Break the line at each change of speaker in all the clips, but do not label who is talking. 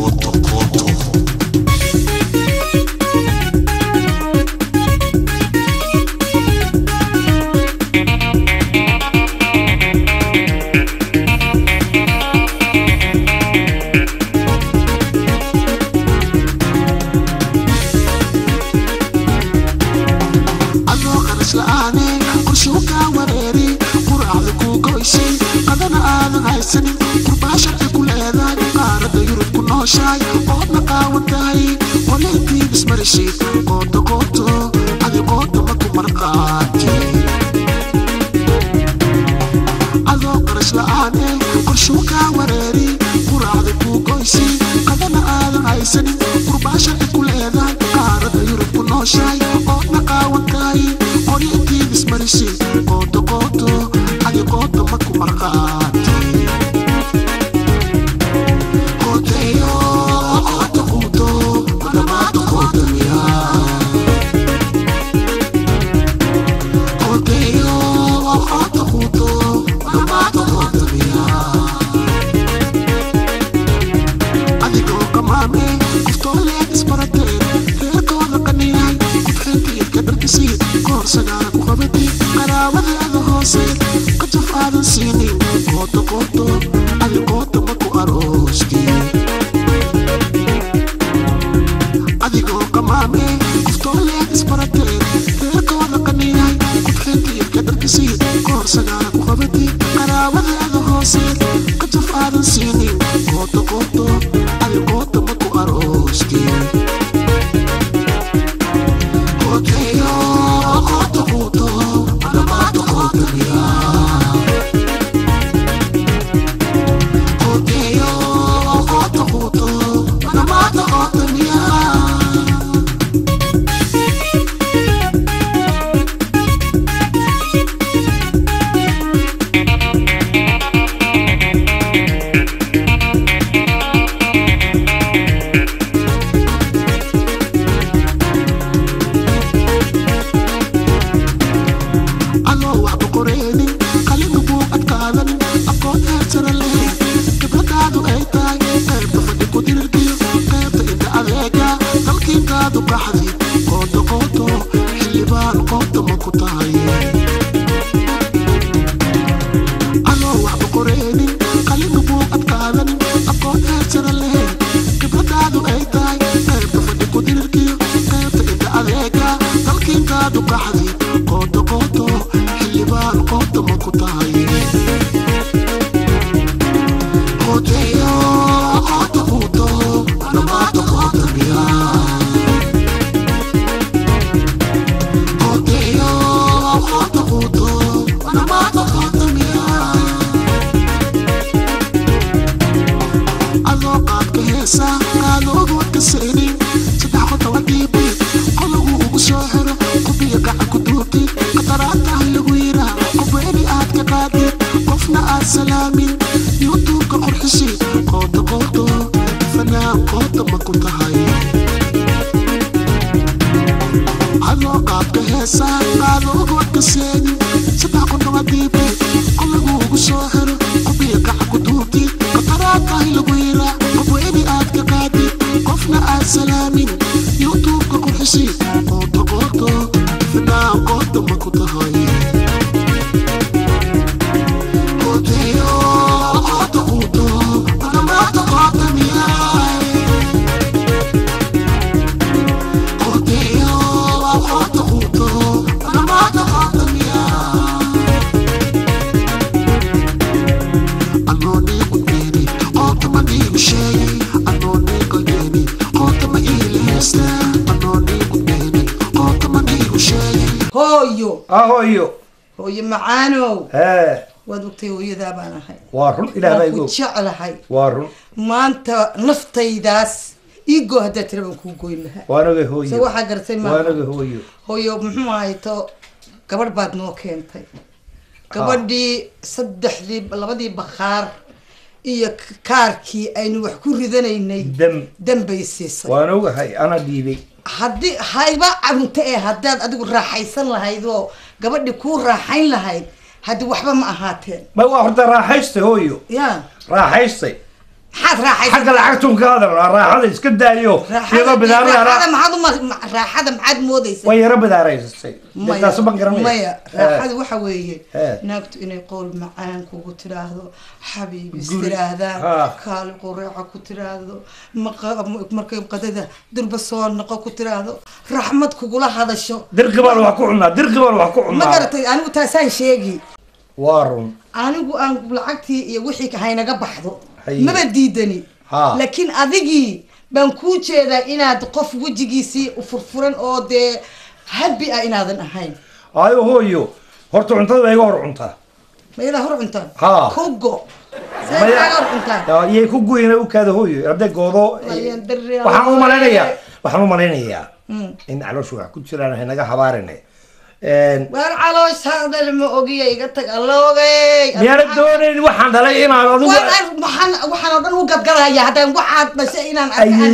هوي معانو ودكتي ويدا بانا هاي
وارن إلى ما يقول
شعلة هاي
وارن
ما أنت نفتي داس إيجو هدا ترى كوكوين لها
وانا هوي
سوى حجر سما
وانا هوي
محمايتو كبر بعد نو كنتي كبر دي صدح لي لبدي بخار إيه كاركي أنو وحكور ذنيني دم بيسيس
وانا هاي أنا ديبي
هدي هاي بقى أنت هداد أدو راحيسن لهاي ذو قبل يكون راحين لهاي هدي وحبة ما هاتين
ما هو هذا راحيستي هويو
يا
راحيستي
حد راح
حق العكتم كهذا راح هذا يسكت دايو
هذا بدار هذا ما راح هذا معاد موديس
ويا رب دار يسسي
ما
سبق رمي
ما هذا waxa weeye naagtu inay qool macaan kugu tiraahdo xabiibi istiraahda kaal quraaca ku tiraahdo markay qadada durba soo noqo ku tiraahdo raxmad kugula hadasho
dirqibal wax ku cunaa
ma garatay anigu taasaan sheegi
waarun
anigu aan lacagtii iyo wixii ka haynaga baxdo maba diidani laakiin adigii baan ku jeedaa inaad qof wajigiisii u furfuran oo de happy ah inaadan ahayn
ayo hooyo horta cuntada ay hor cuntaa
ma ila hor cuntaa kugo
yay ku goyna u kaada hooyo hadday goodo waxaan u malaynayaa in calooshu wax ku jiraan haynaga habaarinay
waar caloosh hadal ma ogiya iga tag alloogay
miyaan doonayn waxaan dhalay inaan adigu
waxaan oo dhan u gadgadaya haddaan waxaad dhashay inaan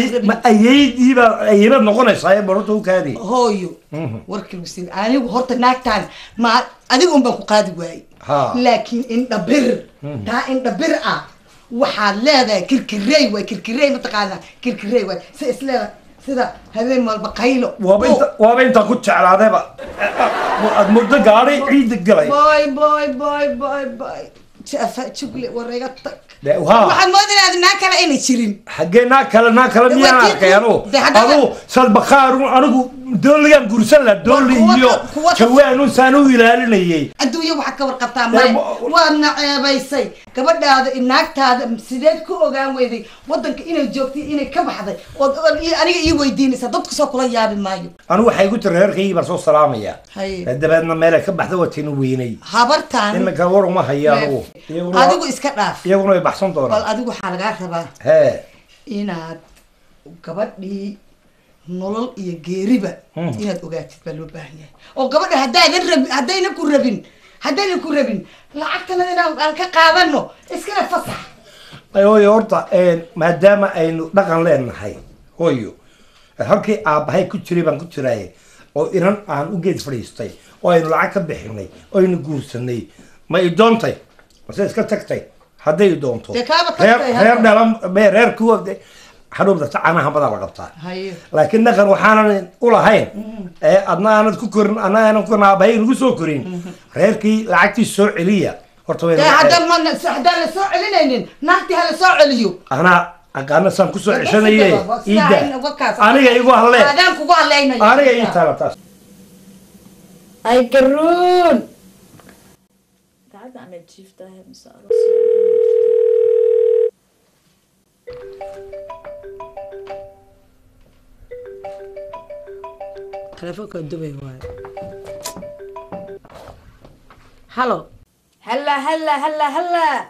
ayayba noqonaysaa barota u kaadi
hooyo warkii wasiir anigu horta naagtaan ma adigu un baan ku qaadi waayey laakiin indhabir taa indhabir ah waxaad leedahay kirkirey mataqaanaa kirkirey waay si isleedahay sida habeen walba qaylo
waaba inta ku jeclaadayba aad muddo gaadhay ciid galay
boy jugle wareega tag waxaad moodinaad naa kale inay jirin
xaggee naa kale miyaan arkay adu sad bakhaarun anigu dooligan gursan la dooli iyo jawaan saan u ilaalinayay
adduunyo waxa ka warqabtaa may waa naceebaysay gabadhaada inaagtaada sideed ku ogaan weyday wadanka inay joogtay inay ka baxday oo aniga ii weydiinaysa dadku soo kula yaabi maayo
anigu waxay ku tir reerkayga baan soo salaamaya dabeedna meel ka baxday watiin weynay
habartaan
in ka war uma hayaan
adigu iska dhaaf
iyaguna way baxsan doonaan
bal adigu waxa laga rabaa inaad gabadhii nolol iyo geeriba inaad ogaatid baa loo baahan yahay oo gabadha haddayna ku rabin lacagtana inaan ka qaadano iskana fasax
hooyo horta maadaama aynu dhaqan leenahay hooyo halkii aabbahay ku jiray baan ku jiraaye oo inan aan u geed fadhiistay oo aynu lacag ka bixinay oo aynu guursanay ma i doontay mase iska tagtay hadday doonto reer dhalan reer kuwa حروب ده أنا هم بدل قبطة لكن نقدر وحنا ولا هين أنا تكون أنا كنا باين وسو كورين غيركي لعتي السوق عليا
هذا ما هذا السوق علينا نحكي هذا السوق عليو
أنا سام كسوق عشان إيه أنا جاي يقول هلا أنا جاي ترى تاس
أي كرون قاعد أنا جيف ده مسار
تلفونك دبي واي هلو
هلا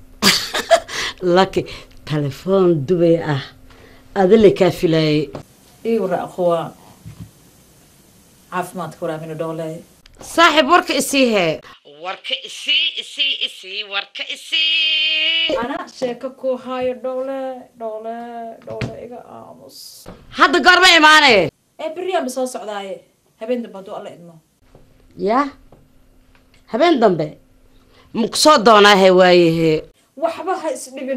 لك تلفون دبي أذل كافي لي
إيورا أخوة عاف ما تكورا منو دولي
صاحب ورك إسيه
ورك إسي
أنا شاككو هاي دولي إيقا آموس
هذا قرب إيماني
بريان بسoo socdaaye habeen dambe haduu alla idmo
ya habeen dambe ma ku soo doonaahe waayahe
waxba ha isdhibin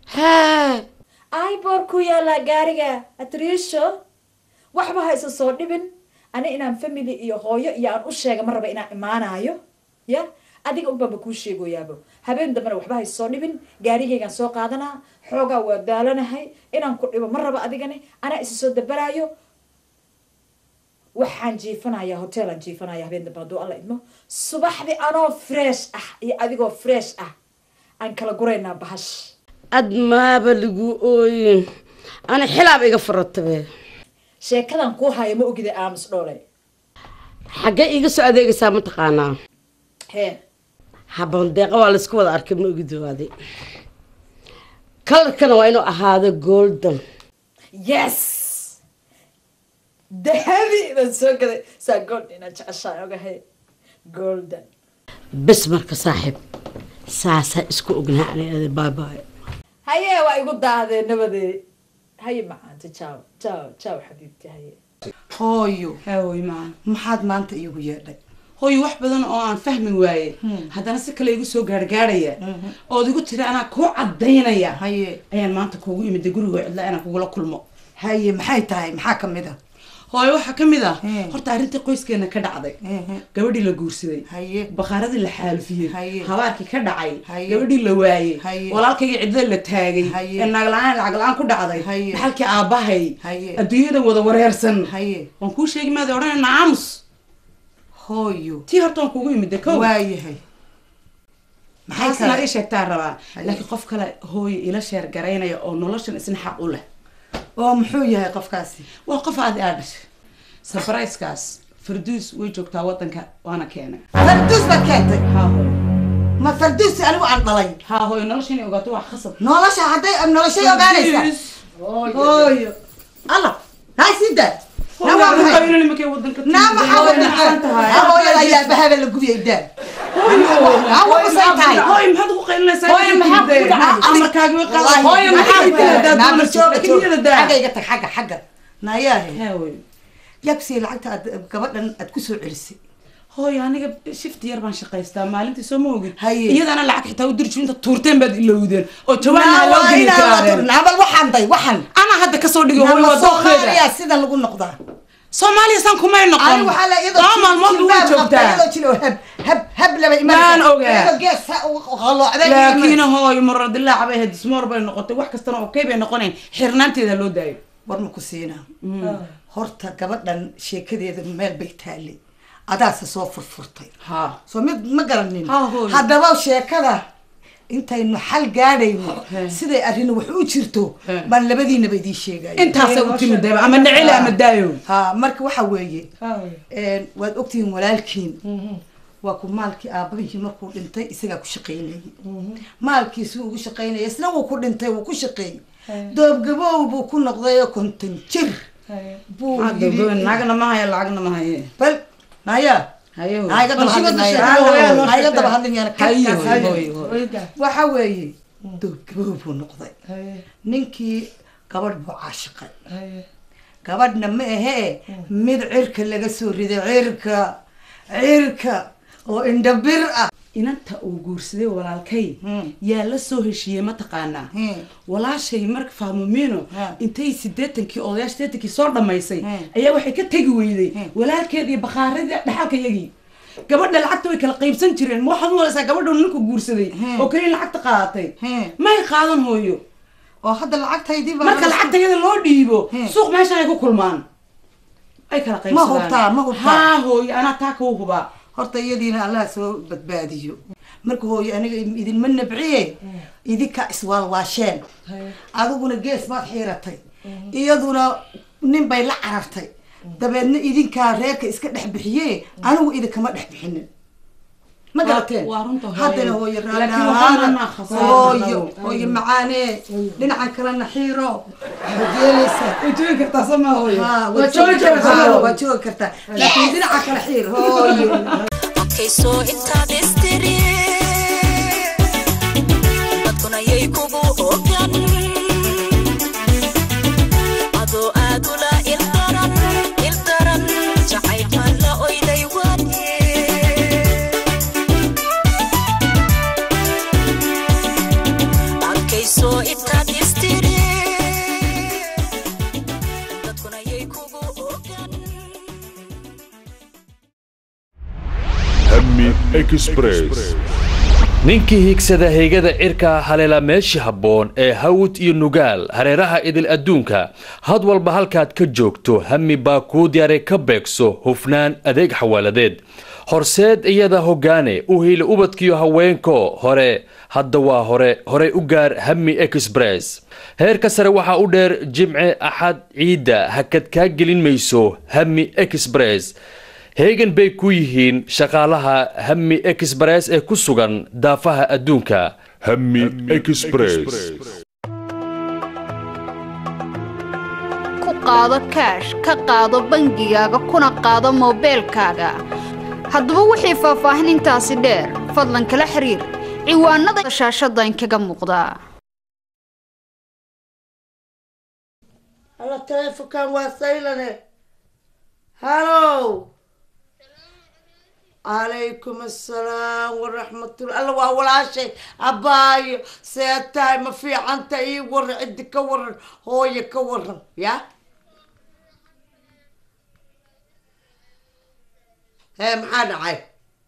ay
boor ku yaala gaariga atriisho waxba ha isa soo dhibin ani inaan family iyo hooyo iyo aan u sheega ma raba inaan imaanayo ya adiga u baba ku sheegoyaabo habeen dambe waxba ha soo dhibin gaarigaygan soo qaadanaa xoogaa waa daalanahay inaan ku dhibo ma raba adigani ana isa soo dabaraayo waxaan jiifanayaa hotel aan jiifanayaa habeen dambe haduu alla idmo subaxdii anoo fresh ah iyo adigoo fresh ah aan kala guraynaa bahash
admaaba lagu ooyin ana xilaab iga faratabe
sheekadan ku haya ma ogida aamus dhoolay
xagga iga soo adeegaysaa ma taqaanaa habon deeqa waa la isku wada arkay ma ogidowaadi kalarkana waa inuu ahaado golden
yes dahabi baan soo gaday saa gold inaan jeceshahay ogahay golden
bes marka saaxiib saasa isku ognaa aniga bye bye
haye waa igu daadee nabadee haye macaanta ciao xabiibti haye
hooyo maxaad maanta iigu yeedhay
hooyo wax badan oo aan fahmi waaye haddana si kale igu soo gaargaaraya ood igu tiri anaa kuu cadaynaya ayaan maanta kuugu imid guriga cidla inaan kugula kulmo
haye maxay tahay maxaa kamid ah
hooyo waxaa kamid ah horta arrintii qoyskeena ka dhacday gabadhii la guursaday bakaaradii la xaalufiyey habaarkii ka dhacay gabadhii la waayey walaalkayga cidlada la taagay ee naag la-aan lacag la-aan ku dhacday dhaxalkii aabbahay adduunyada wada wareersan waan kuu sheegi maada odhanayna aamus
hooyo
tii horta waan kugu imid ko
waayahay
maxay kale ii sheegtaa rabaa laakiin qof kale hooyo ila sheer garaynaya oo noloshan isna xaq u leh
oo muxuu yahay qofkaasi
waa qof aad dhashay surprise-kaas farduus way joogtaa wadanka waana keenay
farduus baad keentay ma farduus anigu aan dhalay
haa hooyo noloshan ogaato wax khasab
nolosha hadday noloshay ogaanaysa hooyo alla hay sida nama hooyo ayaa bahaba la gubiyay daa حاجة ناياه يكسي لعقتها قبل أتكسر عرسي
هاي أنا شفت يربان شقيستا مالنتي سموجي إذا أنا لعك حتى ودرت شو أنت تورتين بدي لودين أو توانا لودين
نعمل وحن ضي وحن
أنا هذا كسودي هو وضخ
يا سيدا نقول نقطة
Soomaaliya san kuma noqon
ay waxa la ido
ma
joogtaa hab laba
imaan ogaa
gees qalloocday
laakiin hooyo muradilaa cabay hadismoor bay noqotay wax kastana oo kay bay noqoneen xirnaanteeda loo daayo
war ma ku siina horta gabadhan sheekadeeda meel bay taalay adaas soo furfurtay soo mid ma garanin hadaba sheekada intaynu xal gaadhayno siday arrin wax u jirto baan labadiinaba idin sheegay
intaas u timid ama nacil ama daayo
marka waxa weeye waad ogtiin walaalkiin waa ku maalkii aababihii markuu dhintay isaga ku shaqeynayay maalkiisu ugu shaqeynayay isna uu ku dhintay uu ku shaqeeyay doobgabow buu ku noqday konton jir buu
naagna ma haya lacagna ma haya
bal naya waxa weeye doobgabow buu noqday ninkii gabadh buu caashiqay gabadhna ma ahee mid cirka laga soo riday cirka oo indhabir ah inanta uu guursaday walaalkay yaa la soo heshiiyey mataqaanaa walaashay marka fahmumino intay 80kii odayaasha 80kii soo dhamaysay ayaa waxay ka tagi weyday walaalkeedii bakaaradii dhaxalkayagii gabadha lacagta way kala qaybsan jireen ma waxaad u walaysaa gabadha ninku guursaday oo kaliya lacagta qaadatay may qaadan hooyo oo hadda lacagtaydii marka lacagtayada loo dhiibo suuq meeshan ay ku kulmaan ay kala qaybsadaan ma hubtaa hooyo ana taa ka hubaa horta iyadiina Allah soo badbaadiyo marka hooyo aniga idin nabciye idinka iswaalwaasheen adiguna gees baad xiiratay iyaduna nin bay la carartay dabeedna idinka reerka iska dhex bixiyay anigu idinkama dhex bixinin ma garateen haddana hooyo raadana hooyo macaane dhinacan kalena xiiro wajeeleysa wajoogi kartaa sama hooyo wajoogi kartaa laakiin dhinaca kale xiir hooyo
soo intaad istiri dadkuna yay kugu ogan adoo aad ula ildaran jacaylkan la oyday waadye adkaysoo intaad istiri dadkuna yay kugu ogan
همي إكسبريس ninkii higsada heygada cirka haleela meeshii habboon ee hawd iyo nugaal hareeraha idil adduunka had walba halkaad ka joogto hami baa kuu diyaaray ka beegso hufnaan adeeg xawaaladeed horseed iyada hoggaane u hiili ubadkiyo haweenko hore hadda waa horey u gaar hami express heerka sare waxaa u dheer jimce axad ciidda hakad kaa gelin mayso hami express heegan bay ku yihiin shaqaalaha hami express ee ku sugan daafaha adduunka
hami express
ku qaado kaash ka qaado bangigaaga kuna qaado moobeelkaaga haddaba wixii faahfaahin intaasi dheer fadlan kala xiriir ciwaanada shaashada inkaga muuqda
alla telefonkan waa saylane hallow
عليكم السلام ورحمة الله. الله ولا شيء أباي سيتاي ما في عنت أي ور عندي كور هو يكور يا هي معانا عاي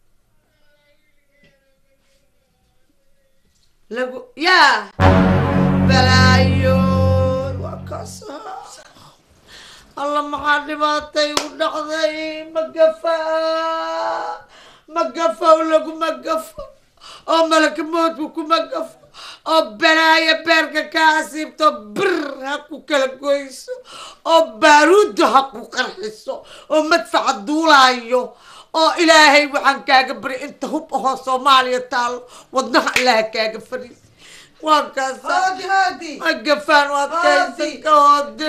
لقو يا بلايو وكسر الله معلماتي ونقضي مقفة ولقو مقفة أو ملك موت وكو مقفة أو بلايا بيركا كاسيبتو بر هاكو كلا كويسو أو بارود هاكو قرحسو أو مدفع الدولايو أو إلهي وحن كاقبري انت هوب أهو صوماليا تالو ودنها إلهي كاقبري وكاسا
هادي
مقفان وكاسك هادي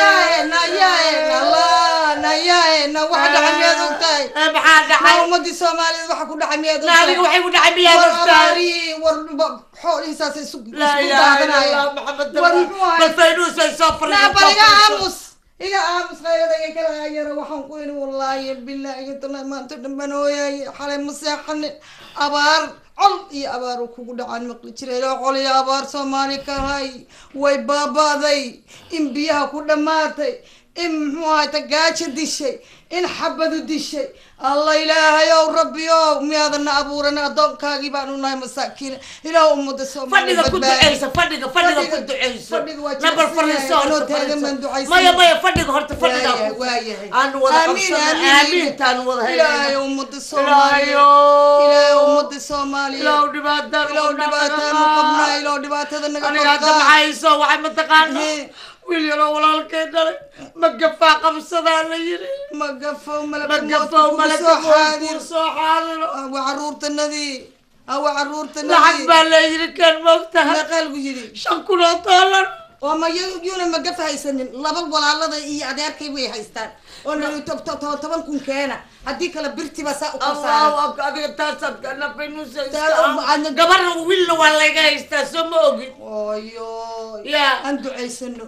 نايانا واحد عميادو تاي
maxaa dhacay
ummadii Soomaaliyeed waxa ku dhacay miyadu
naadiga waxay ku dhacay miyadu
xoolihiisaas ay sugu
daadanayaan bal faynus ay soo
fariisan iga aamus qaylada ay kala yara waxaan ku yiri wallahi billahi tana maanta dhambanooyay xalay maseexan abaar col iyo abaar kugu dhacaan maqli jiray col iyo abaar Soomaali ka hay way baabaaday in biyaha ku dhamaatay in muxuu gaajo dishay in xabadu dishay الله إلهي يا ربي يا ميادنا أبورنا أدونكاغي بانو ناي مساكين إلى أمود الصومالي
فدق كنت عيسى فدق كنت عيسى نبر فرنسا ما فدق هرت فدق أنا وضع آمين تانو وضع
إلى أمود الصومالي إلى أمود الصومالي
لو دبات
مقبنا إلى دبات هذا
أنا قاعد عايزة وعي متقان ويلي ولا الكيدر مقفا قبصة على
مقفا
وملك حاضر
وعرورة النذي أو عرورة النذي
لحق بالله كان موقتها
لا قلب يجري
شكرا طالا
وما يجون مقفا هيسنن لبل ولا الله إيه عدير كيبوي هيستان أنا طبعا كون كينا هديك لبرتي بس
الله أبغى تاسد أنا بينوس قبرنا ويلا ولا جايستا سموجي
أيوه
يا
عنده عيسنو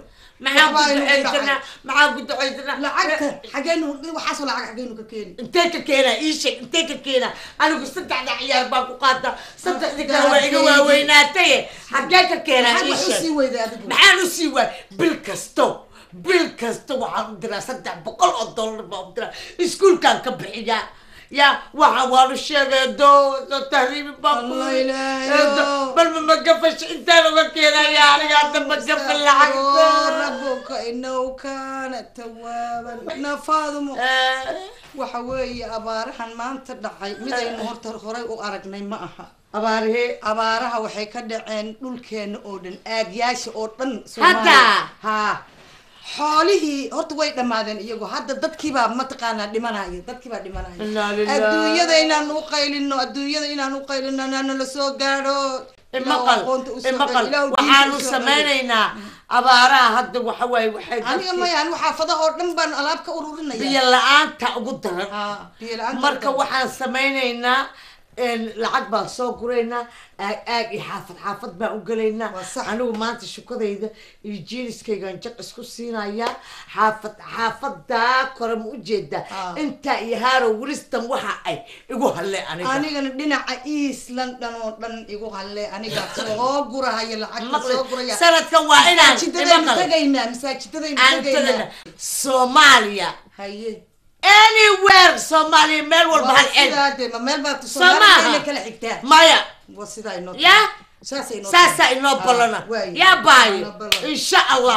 معاه قد عيدنا
لعقته حقينه وحصل حقينه ككين
انت ككينا ايش انت ككينا انا قلت صدق على عيال باكو قاده صدق ذيك ويناتي حقيت ككينا ايش معاه سوى بالكستو waxaan diraa $700 baan diraa iskuul kan ka bixiya يا وحوار الشيء دو تهريب بابو بل ما قفش انت لو كينا يا رجال ما قفل العقد
ربك انه كان توابا نفاضم وحوي ابارحن ما انت دحي midaynu horta horay u aragnay ma aha abaaraha waxay ka dhaceen dhulkeena oo dhan aagyaasha oo dhan Soomaaliya xoolihii horta way dhamaadeen iyagu hadda dadkiiba ma taqaanaa dhimanayo adduunyada inaan u qaylino nana la soo gaadho
maqal waxaanu samaynaynaa abaaraha hadda waxa waaye waxay
aniga mayaan xaafadaha oo dhan baan alaab ka ururinaya
biyo la'aanta ugu daran marka waxaan samaynaynaa lacag baan soo guraynaa aag iyo xaafad baan u galaynaa anigu maanta shukadayda iyo jeeniskaygaan jag isku siinayaa xaafadaa kore ma ujeedaa intaa iyo haaro wilistan waxa ay igu halle
anigana dhinaca East London oo dhan igu halle aniga soo gurahaya lacag soo guraya
sanadkan waa inaan
masaajidada
Soomaaliya haye anywhere Somali meel walba hal
cid meel baa Soomaaliya kala xigtaa
maya
wasida inoo
ya saasa inoo balana ya baayo insha Allah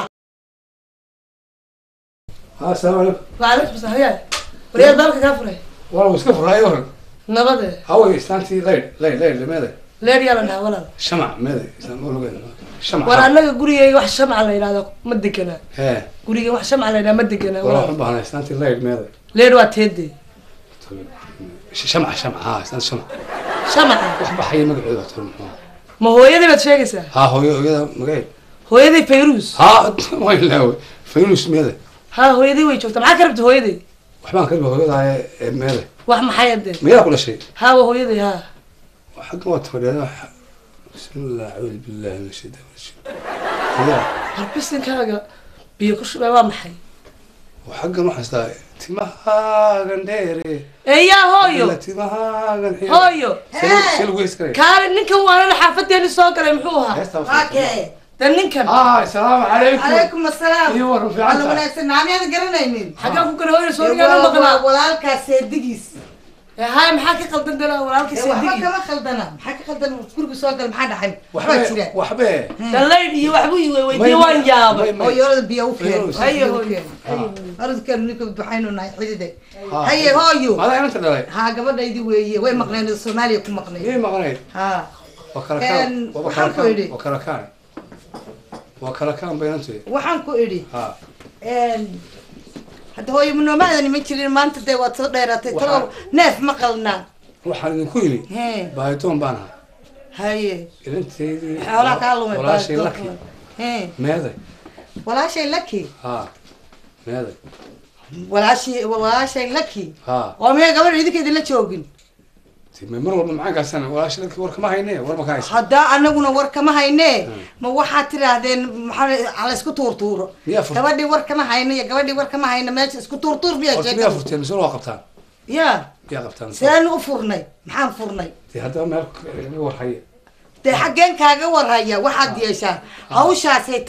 السلام عليكم
وعليكم السلام وريال بالك كافري
والله وش كفر هاي ورن
نبض
هو يستانتي ليل لماذا
ليل يلا ولا
شمع ماذا يسمونه كذا شمع
ولا أنا قولي wax شمع على هذا مدكنا
ها
قولي wax شمع على مدكنا
ولا حبها أنا استانتي ليل ماذا
ليل واتهدي
شمع ها استانت
شمع
وحبها حي مقعدة ترى
ما هو يدي بتشيكسه
ها هو يدا مقعد
هو يدي فيروز
ها وين لا فيروز ماذا
ها هو يدي وين شفت معك ربط هو يدي
وحبان كلمة هو يدا ماذا
واحد محيد
ما يأكل شيء
ها هو يدي ها
حق ما تقول هذا بسم الله أعوذ بالله من الشيطان الرجيم لا
هربسن كذا بيكش بوا محي
وحقا ما حستا تمهاغن ديري
يا هويو
تمهاغن
هويو
شلو يسكري
كان نينكن وانا حافتيني soo galay muxuu ahaa
okay
dan ninkan
السلام عليكم
عليكم السلام
ايوه رفيع
الله wanaagsan naamiyada garanaynin
xagaa ku kala hooyo soo galaan maqlaa
walaalkaas seedigiis
هاي maxaa ka qaldan dalaa walaalka
waxba kama khaldana maxaa ka khaldan guriga soo gal maxaa dhaxay waxba jira
waxba
dalayd iyo waxbu weydiin waan yaabay
oo yorada biyo u keen
hayo
aradkan ninka duxayno nahay xidide haye hooyo
mala inta dhalay
ha gabadhaydi weeye way maqneen Soomaaliya ku maqneen
ee maqneen
ha
wakala kan baynantay
waxaan ku idhi hadda hooyo munoomaadan ma jirin maanta dee waad soo dheeratay talo neef ma qalnaa
waxaan idinku yidhi baahitoon baan ahaa
haye
ilanteedii
xoolaa kaa lumay
walaashay laki meeday
walaashay laki
meeday
walaashay laki oo miya gabadha idinkeeda la joogin
mar walba maxaan kaasana walaashay laki war kama hayne war ma ka haysa
hadda anaguna war kama hayne ma waxaad tiraahdeen maxaa la isku tuurtuuro gabadhii war kama hayne iyo gabadhii war kama hayne meesha isku tuurtuur miyaa
sheegay furteen soo loo qabtaan
ya
qabtaan
saan u furnay maxaan furnay
hadda meel war haya
dee xaggeen kaaga warhaya waxaad yeeshaa hawshaasay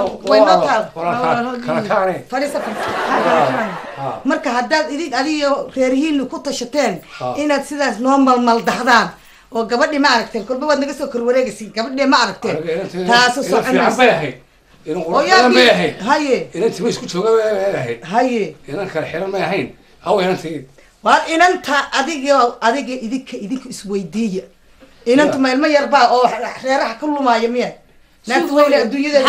marka haddaad adiga reerihiinu ku tashateen inaad sidaas noo malmaldahdaan oo gabadhi ma aragteen kolba waad naga soo korwareegaysin gabadhi ma aragteen taasu soconahaye
inantima isku jooga
haye
inan kale xiran may ahayn haw inantii
waa inanta adiga idinka isweydiiya inanta ma ilmo yarbaa oo reeraha ka lumaaya miya naagta weyne adduunyada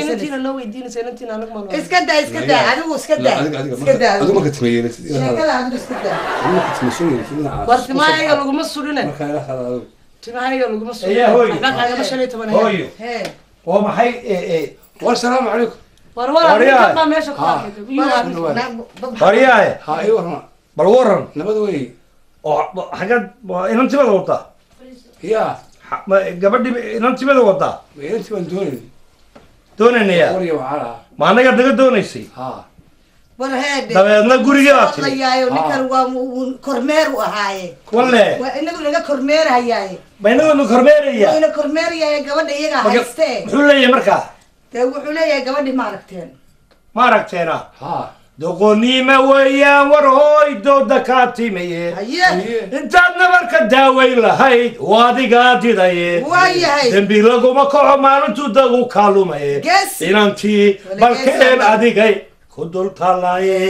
iska daa adigu iska daa
adigu marka timeeyay
sheekada adigu iska daa
war timahayga laguma sugine timahayga laguma sugine dhaqaaga shalay toban
hooyo oo maxay
war salaamu calaykum
war ma meesha ku
horiyahay
ha ay warma
bal waran
nabad wey
oo xagad inantimada wadaa
ya
gabadhi inantimada wadaa
inanti baan
doonanaya ma anaga naga doonaysay dabeedna
gurigaaayo ninkan waa kormeer u ahaaye
walle
waa inagu naga kormeerhayaaye
ma inaguna kormeeraya
ina kormeerayaaye gabadha iyagaa hayste
muxuu leeyahay markaa
dee wuxuu leeyahay gabadhi ma aragteen
ma aragteena doqoniima weeyaan war hooy dooda kaa timaye intaad nabarka daaweyn lahayd oo adigaa didaye dembi laguma kaco maalintuu dagu kaalumaye inantii balkeen adigay ku dul taalaye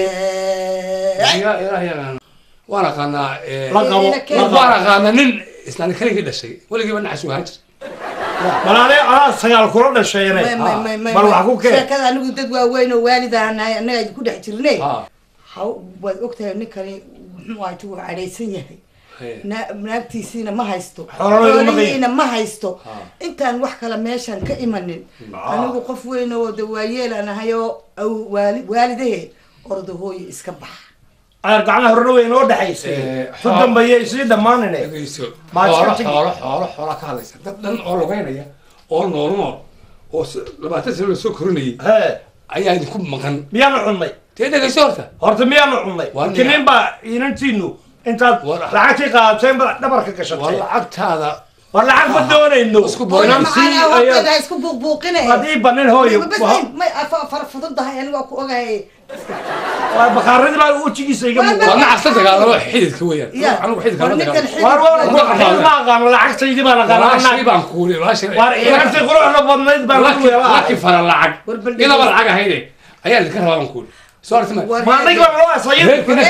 waan aqaanaa nin islaan kaligii dhashay weligiiba nacas u ahaan jir
malaale sagaal kula dhashayne bal wax ku keen
sheekada anigu dad waaweyn oo waalidaanahay annaga ku dhex jirnay waad ogtahay ninkani muxuu ahay tuu cadhaysan yahay naagtiisiina ma haysto xoolihiina ma haysto intaan wax kale meeshan ka imanin anigu qof weyn oo de waayeelaan ahay oo waalidahe orda hooyo iska baxa
ayar gacmaha horena way inoo dhexaysay ku dambeeya isii dhammaanine
xoolo ka hadlaysa dad dhan oo lugeynaya oo nool oo 20 sano lasoo korinayay ayaa idinku maqan
miyaanu cunnay
dee dhegayso
horta miyaanu cunnay kinin baa inantiinu intaad lacagtii qaadateen ba dhabarka gashatay
lacagtaada
war lacag ma doonayno
isku buuqbuuqine
hadii banin hooyo
farfududahay aniga ku ogahay
waa bakaaradii baa wejigiisa iga muuqda
waa nacasta dagaalamo xididka weeyaan anigu xididka ma
ma aqaano lacagtaydii baan aqaano
baan kuuli
war inantii quruxda badnayd baan ku yeelaa
laki fara lacag ilaba lacag ahayde ayaa idinka rabaa baan kuuli soo artay
ma aniga baan loo asayay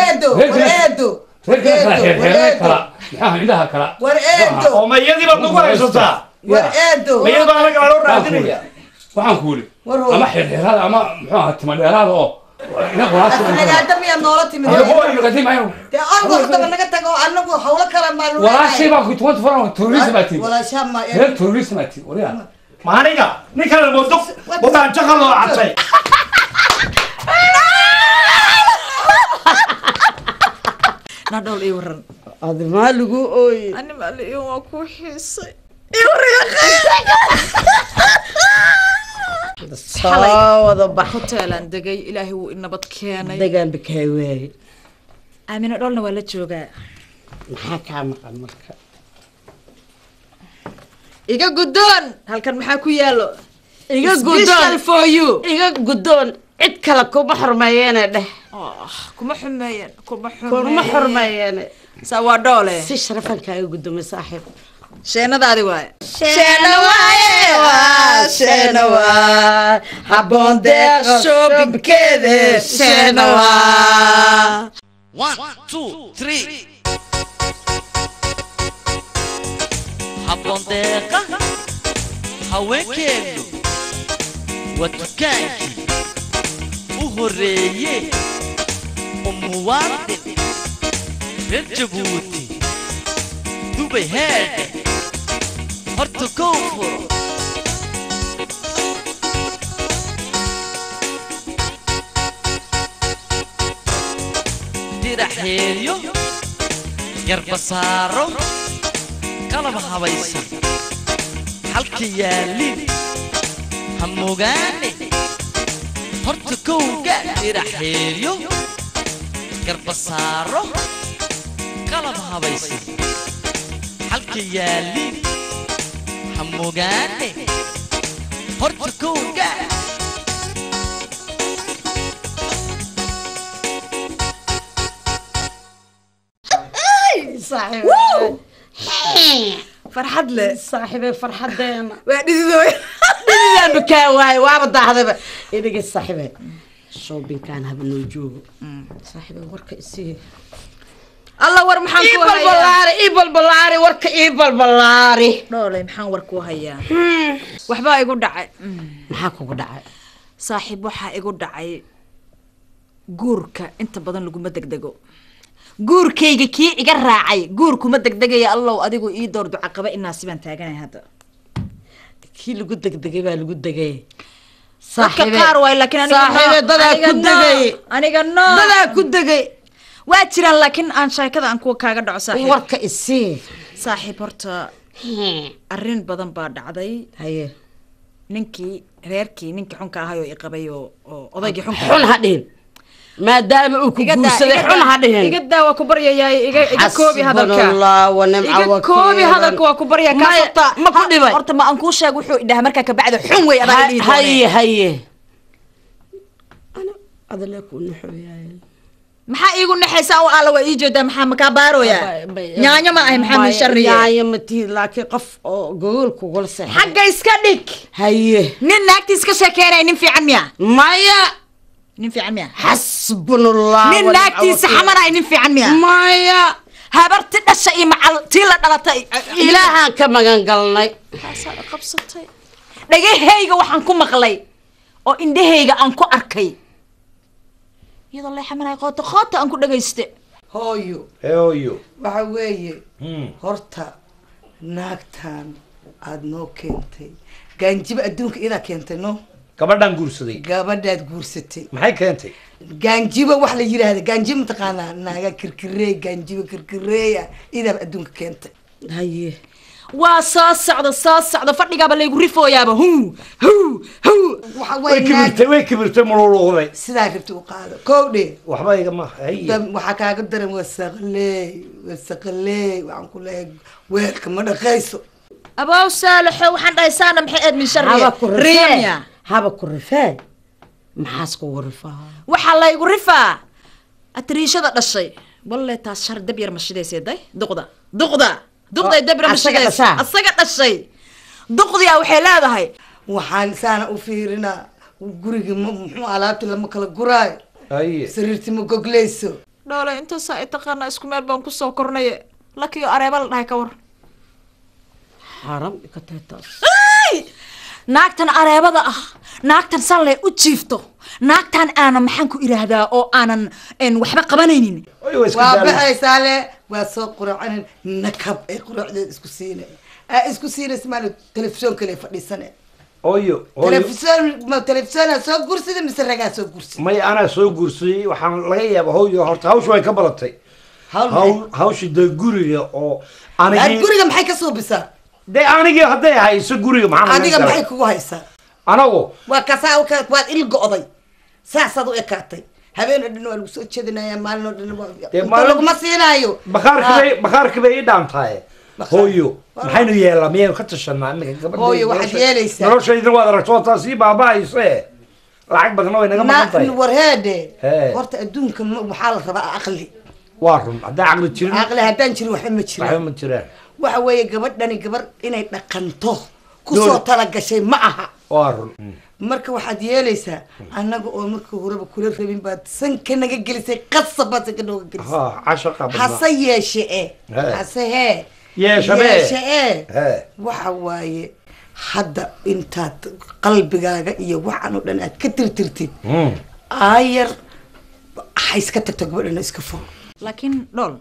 indhaha kala
oo mayadii baad nagu haysataa mayadii baa anaga loo raadinaya
waxaan kuuli ama xirxiraada ama muxuu ahaa tima dheeraada oo
nagaada miyaad noola timid dee orgoxdaba naga tago anagu hawlo kale maan
walaashay baa ku 24 terrorism ati reer terrorism ati wariya
ma aniga ninkan boodok bodaan jaqa loo catay
nadhowl ii waran
adi maa lagu ooye
ani maali waa ku xiisay
صاوض بح
hoteelaan degay ilaahay wuu inabad keenay
degaan bikay weey
aamina dholna waa la joogaa
maxaa kaa maqan marka
iga guddoon halkan maxaa ku yaalo
iga
special for you
iga guddoon cid kale kuma xurmeeyeen dheh
kuma xumeeyeen
kuma xurmeeyeen
saa waa dhoole
si sharafan kaaga guddoomay saaxiib
sheenadaadi waaye
شنوا حبون دير شوبكده شنوا
1 2 3 حبون ديقة هواكيلو وتكاكي وهرية ومواطن من جبوتي دبي هادي هرتو كوفر ديرحيليو قربصارو قلب هويسا حلقي يالين هموغاني هرتو كوكا ديرحيليو قربصارو قلب هويسا حلقي يالين هموغاني هرتو كوكا
صاحب
فرحد له
صاحبي فرحدين
واديدوي
ديدان بكاواي وابا داحدبا إيديك صاحبي شوبين كان هبنو جوج صاحبي ورك إسيه
الله ور محن كو
هيا إيبل بلاري ورك إيبل بلاري
دولي محن ور كو هيا waxba igu dhacay
maxaa kugu dhacay
saaxiib waxa igu dhacay guurka inta badan lagu ma degdego guurkayga kii iga raacay guurkuma degdegaya allow adigu ii door duca qaba inaa siban taaganay hadda
kii lagu degdegay baa lagu degay
saaxiib qaar way laakiin aniga
saaxiib dadaa ku degay
aniga no
dadaa ku degay
waa jiraan laakiin aan sheekada aan kuwa kaaga dhaco saaxiib
warka isii
saaxiib horta arrin badan baa dhacday
haye
ninkii reerkii ninkii xunka ahay oo i qabay oo odaygii xunka
xun hadhin maadaama uu ku guursaday xun hadhin
iga daawa ku baryayaay iga koobi hadalka
Allah wa nimca
iga koobi hadalka waa ku baryaa ka horta
ma ku dhibay
horta ma aan ku sheeg wuxuu idhaha markaa ka bacda xun way adag dhii
haye haye ana adala ku nuxoyaay
maxaa iigu naxaysaa oo alla waa ii jeedaa maxaa makaa baarooya nyaanyo ma ahay maxaa min sharriye
nyaanyo ma tii laakiin qof oo gogol kugula seexay
xagga iska dhig
haye
nin naagtiis ka sheekeynay nin fiican miya
maya
nin fiican miya
xasbunallah
nin naagtiisa xamaray nin fiican miya
maya
habarti dhasha iyo macal tii la dhalatay
ilaahaan ka magan galnay
taasaa qabsatay dhagahayga waxaan ku maqlay oo indhahayga aan ku arkay iyadoo la xamanay qoto aan ku dhagayste
hooyo
hooyo
waxa weeye horta naagtan aad noo keentay gaanjiba adduunka idaa keentay no
gabadhaan guursaday
gabadhaad guursatay
maxay keentay
gaanjiba wax la yiraahdo gaanjiba mataqaanaa naaga kirkireey gaanjiba kirkireeya idaab adduunka keentay
haye
waa soo socda fadhigaaba laygu rifooyaaba
way kibirtay maluluuday
sidaa rabti u qaado kowdhe
waxba igama
waxaa kaaga daran wasaqleey waxaan ku leeyahay weelka ma dhaqayso
abow saalaxo waxaan dhahay saana maxay aad min sharriya
haba ku rifaa maxaas kugu rifaa
waxaa laygu rifaa atriishada dhashay walle taas shar dab yar mashidaysa day duqday dab yar mashidaysa asaga dhashay duqdiya waxay leedahay
waxaan saana u fiirinaa guriga muxuu alaabta lama kala guraayo sariirti ma gogleyso
dhoole intaasaa i taqaana isku meel baan kusoo kornaye lakiyo areeba la dhahay ka war
xaram ka taataas
naagtan areebada ah naagtan sanle u jiifto naagtan aanan maxaan ku iraahdaa oo aanan waxba qabanaynin
waa baxaysaa le waa soo quracanin nakab ay quracdeed isku siinaysa maana telefishoon kale fadhiisane
oyo
telefishoona soo gursada mise ragaa soo gursada
may anaa soo guursaday waxaan laga yaaba hooyo horta hawsha way ka baratay hawsha dee guriga oo
guriga maxay ka soo bisaa
dee anigii hadday hayso guriga maxaa
adiga maxay kugu haysaa
أنا هو
وكسا واد القضي ساسد وإكاتي هبين إنه الوسط كذا يا مالنا إنه ما سينايو
بخارك بي دام تاي هويو محينو يلا مية وختشنا إنك
هويو واحد يليس
نروح إذا واد رشوت تاسي بابا يصير lacag badan oo inaga maqan tahay
warheede horta adduunka waxaa la rabaa aqli
waarun hadaa aqli jirin
aqli hadaan jirin waxa ma jiraan waxa weeye gabadhani gabar inay dhaqanto ku soo tala gashay ma aha
waarun
marka waxaad yeelaysaa annaga oo marka horeba kula rabin baad sanka naga gelisay qasabad sanka naga gelisay
ha casho qabna
hase yeeshee hase waxa waaye hadda intaad qalbigaaga iyo waxaan oo dhan aad ka tirtirtid ayar waxay iska tagto gabadhana iska fog
laakiin dhol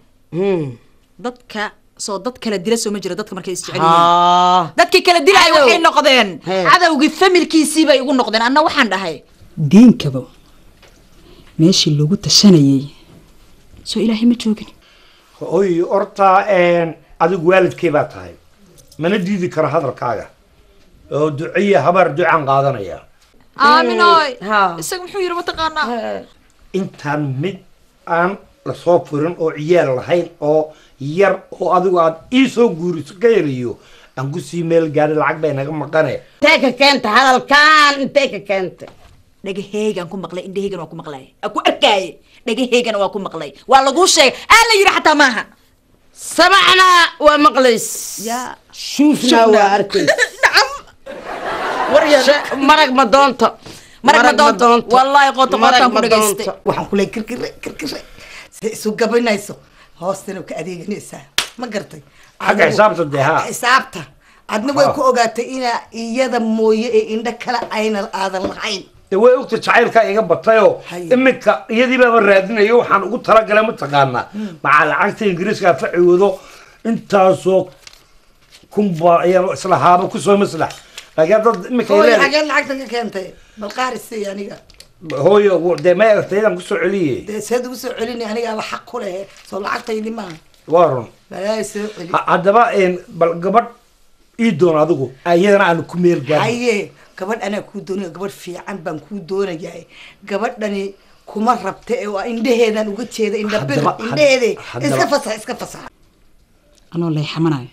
dadka soo dad kala dila soo ma jiro dadka markay isjecel yihiin dadkii kala dilay waxay noqdeen cadawgii familkiisii bay ugu noqdeen anna waxaan dhahay diinkaba meeshii lagu tashanayay soo ilaahay ma joogin
oy orta adigu waalidkay baa tahay mana diidi karo hadalkaaga oo duciya habar ducan qaadanaya
aaminoy isaga muxuu yiri mataqaana
intaan mid aan la soo furin oo ciyaal lahayn oo yar oo adigu aad ii soo guuriso ka yariyo aan ku sii meel gaari lacag bay naga maqane
teeka keenta hadalkaan teeka keenta
dhagaheygan ku maqlay indhaheygan waa ku maqlay aku arkay dhagaheygan waa ku maqlay waa lagu sheegay aan la yiri xataa maaha
سمعنا ومقلس يا شوفنا واركيس نعم وريا مرق مدونتا
مرق مدونتا والله قوت قوت كدغيست
waxaan kulay kirkir soo gabanayso hoostana ka adeeganaysa ma gartay
xaga xisaabta deha
xisaabta adna way ku ogaatay ina iyada mooye ee indha kala ayna aadan lahayn
way ogta jacaylka iga batayo imika iyadii baa raadinayo waxaan ugu talagalay ma taqaana maca lacagta ingiriiska faciwado intaasoo kumba ayaan isla haaba ku soo maslax laakiin dad imika
ilaa xagee lacagta ka keentay bal qaarisi aniga
hooyo de ma artaydan ku soo celiyay
de saad ugu soo celini aniga wax xaq ku leh soo lacagtaydi ma
waarun
balaa soo celi
hadaba bal gabadh ii doon adigu ayadana aan ku meel
gaar gabadh ana ku doonayo gabadh fiican baan ku doonayaa gabadhani kuma rabta ee waa indhaheedan uga jeeda indhaheeda iska fasax
anoo lay xamanayo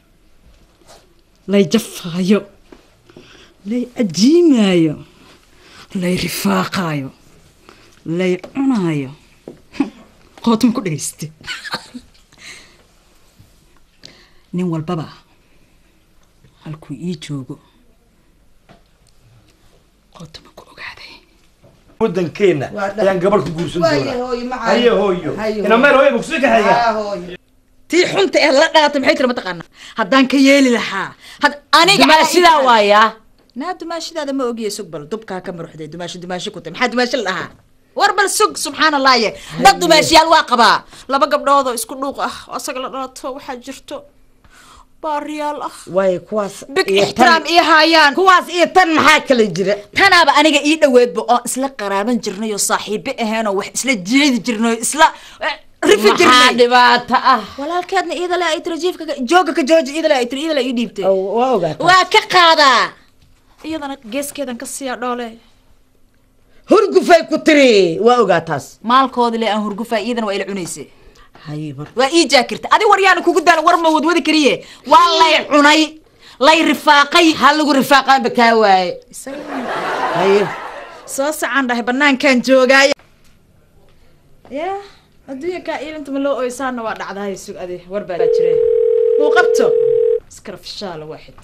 lay jafayo lay ajiimayo lay rifaaqayo lay cunayo qootma ku dhageyste nin walbaba halkuu ii joogo qootma ku ogaaday
wadankeena ayaan gabadh ku guursan doonaa haye hooyo ina meel hooyo bugsi ka hayga
tii xunta ee la dhaatay maxay tiri mataqaana haddaan ka yeeli lahaa aniga
sidaa waaya
naa dumaashidaada ma ogiye sug bal dubkaa ka maruxday dumaashi ku tay maxaa dumaashi la dhahaa war bal sug subxaan allah ye dad dumaashiyaal waa qabaa laba gabdhood oo isku dhuuq ah oo asaga la dhalato waxaa jirto baariyaal ah
way kuwaas
big ixtiraam ii haayaan
kuwaas iyo tan maxaa kala jira
tanaaba aniga ii dhaweedba oo isla qaraaban jirnay oo saaxiibo ahayn oo wax isla jeedi jirnay isla rifi jirnay
dhibaato ah
walaalkeedna iyada la ay trajiifka jooga ka jooji iyada la ii dhiibtay waa ka qaadaa iyadana geeskeedan ka siiya dhoole
hurgufay ku tiri waa ogaataas
maalkoodi le aan hurgufaa iyadana waa ila cunaysay waa ii jaakirta adi waryaana kugu daan war ma wadwadi kariye waa lay cunay lay rifaaqay
ha lagu rifaaqaan bakaa waaye
haye soo sacaan dhahay banaankan joogaaye ya adduunka ilinta ma loo oysaana waa dhacdahay sug adi war baa jire uu qabto iskarafshaal waaxid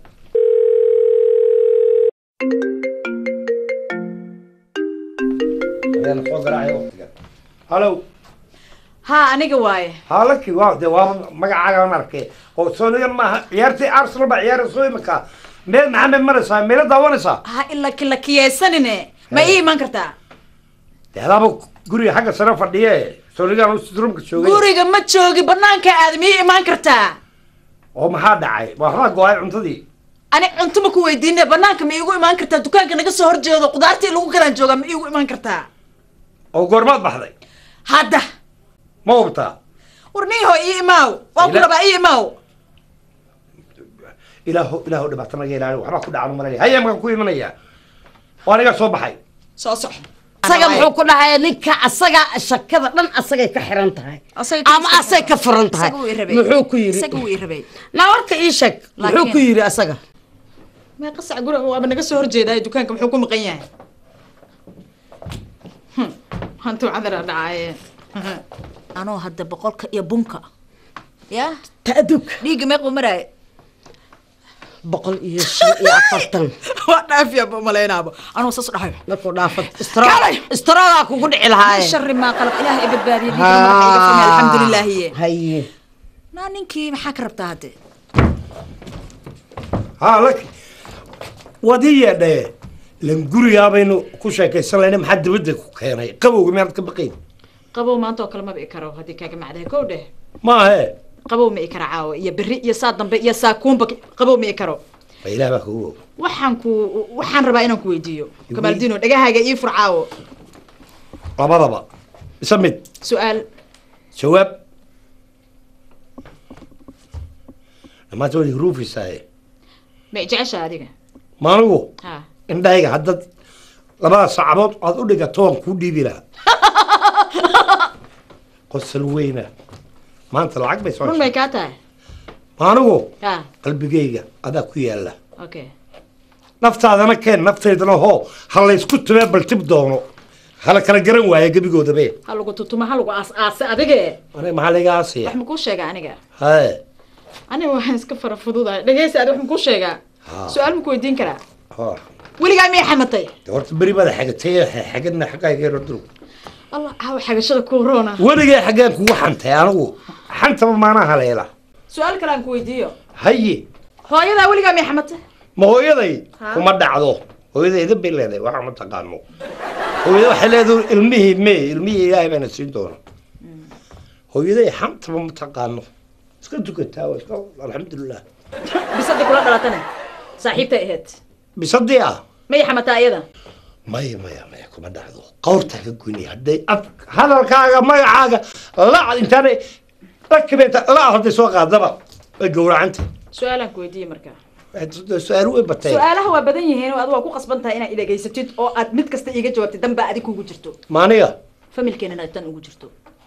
هلو
ها أنا جواي
هالك واو ده واو مقعد مركي أو سوني ما عيارتي أرسل بعيار سوي مكا ميل محمد مرسا ميل داونسا
ها إلا كلا كيسانينه ما إيه ما كرتا
ده هذا بو قري حاجة صرف فرديه سوني كانوا يستدرون كشوجي
قري جم تشوجي بنان كآدمي ما كرتا
أو ما حد عاي وهذا قاعد عنتدي
أنا أنتم كويدين بنان كم يجوا ما كرتا دكان كنا قصة هرجة وقدرتي لو كنا نجوا ما يجوا ما كرتا
أو قربات بحذي
هذا
ما بتا
ورنيه إيه ماو وأقول بقى إيه ماو
إله ده بعتنا جاي له وحنا كنا عالم مريء هيا ما كوي منيا وأنا قاعد صباحي
صح
asaga muxuu ku dhahay ninka asaga shakada dhan asagay ka xiran tahay ama asay ka furan tahay muxuu ku yiri
isaga wuu rabay
na warka ii sheeg muxuu ku yiri asaga
ma qasac guriga waa naga soo horjeeday dukaanka muxuu ku maqan yahay hantu cadara dhacay anoo hadda boqolka iyo bunka ya
taaduk
dhiig meeq u maray
140
waa dhaaf ya maleenaabo anoo saas dhahay
markuu dhaafad istirada kugu dhici lahaay
sharri ma qalab ilaahay badbaadiyo dhiig madaxa iga fahmay alxamdulillah
haye
na ninkii maxaa ka rabtaa hadde
ها لك ودي ده لنقولي يا بينو كل شيء كيسلا أنا محد بدك كيناي قبوا جماعة كبقين
قبو ما أنتوا كلام ما بيكرهوا هذيك كاجا معده كوده
ما هي
قبو ما يكره عاو يا بري يا صادم يا ساكون بك قبو ما يكره
إلا بك هو
وحن ربعنا كويديو كمال دينو دقاها جاي يفرع عاو
ربا سمت
سؤال
جواب لما تقولي روفي ساي
ما يجعش هذيك
ما نقول
ها
إن ده حدد لما صعبات أقول لك توم كودي بلا قص الوينة ما أنت العقب يسوي
ما يكاته
ما نقول
ها
قلبي جيجا هذا كويلا
أوكي
نفط هذا ما كان نفط هذا هو هلا يسكت بقى تبدونه هلا كان جرن ويا جبي جوده بيه
هلا قلت توما هلا قاس هذيك
أنا ما عليك عاصي
رح مكوش شيء أنا جا
هاي
أنا واحد كفر فضوضة دقيقة سأروح مكوش شيء سؤال مكويدين كلا
ها
ولي قاعد مي حمتي
دورت بري بدا حاجتي حاجتنا حاجه غير ردو
الله هاو حاجه شدا كورونا
ولي حاجات كو حنتي انا حنت ما انا هليلا
سؤال كلام كويديو
هي
هويدا ولي قاعد مي حمتي
ما هويدي وما دعدو هويدي دب بيلده waxa ma taqaano hooyada waxa leedahay ilmihi ilaahay bana siin doona hooyada xamta ma taqaano iska dukataa iska alxamdulillah
bisadii kula dhalatana saaxiibta ahayd
bisadii
ما يحمتها أيضا
ما كم دعوة قورتك كوني هدي هذا الكاغا ما حاجة لا أنت أنا ركبت لا هذا سوق هذا الجورة أنت
سؤالك ودي مركا
سؤاله بتاعي
سؤاله هو بدني هنا وأدوا كو قصبنتها هنا إذا جيستيت أو أدمت كست إيجا جوابت دم بعدك وجرتو
مانيا
فملكين أنا أتن وجرتو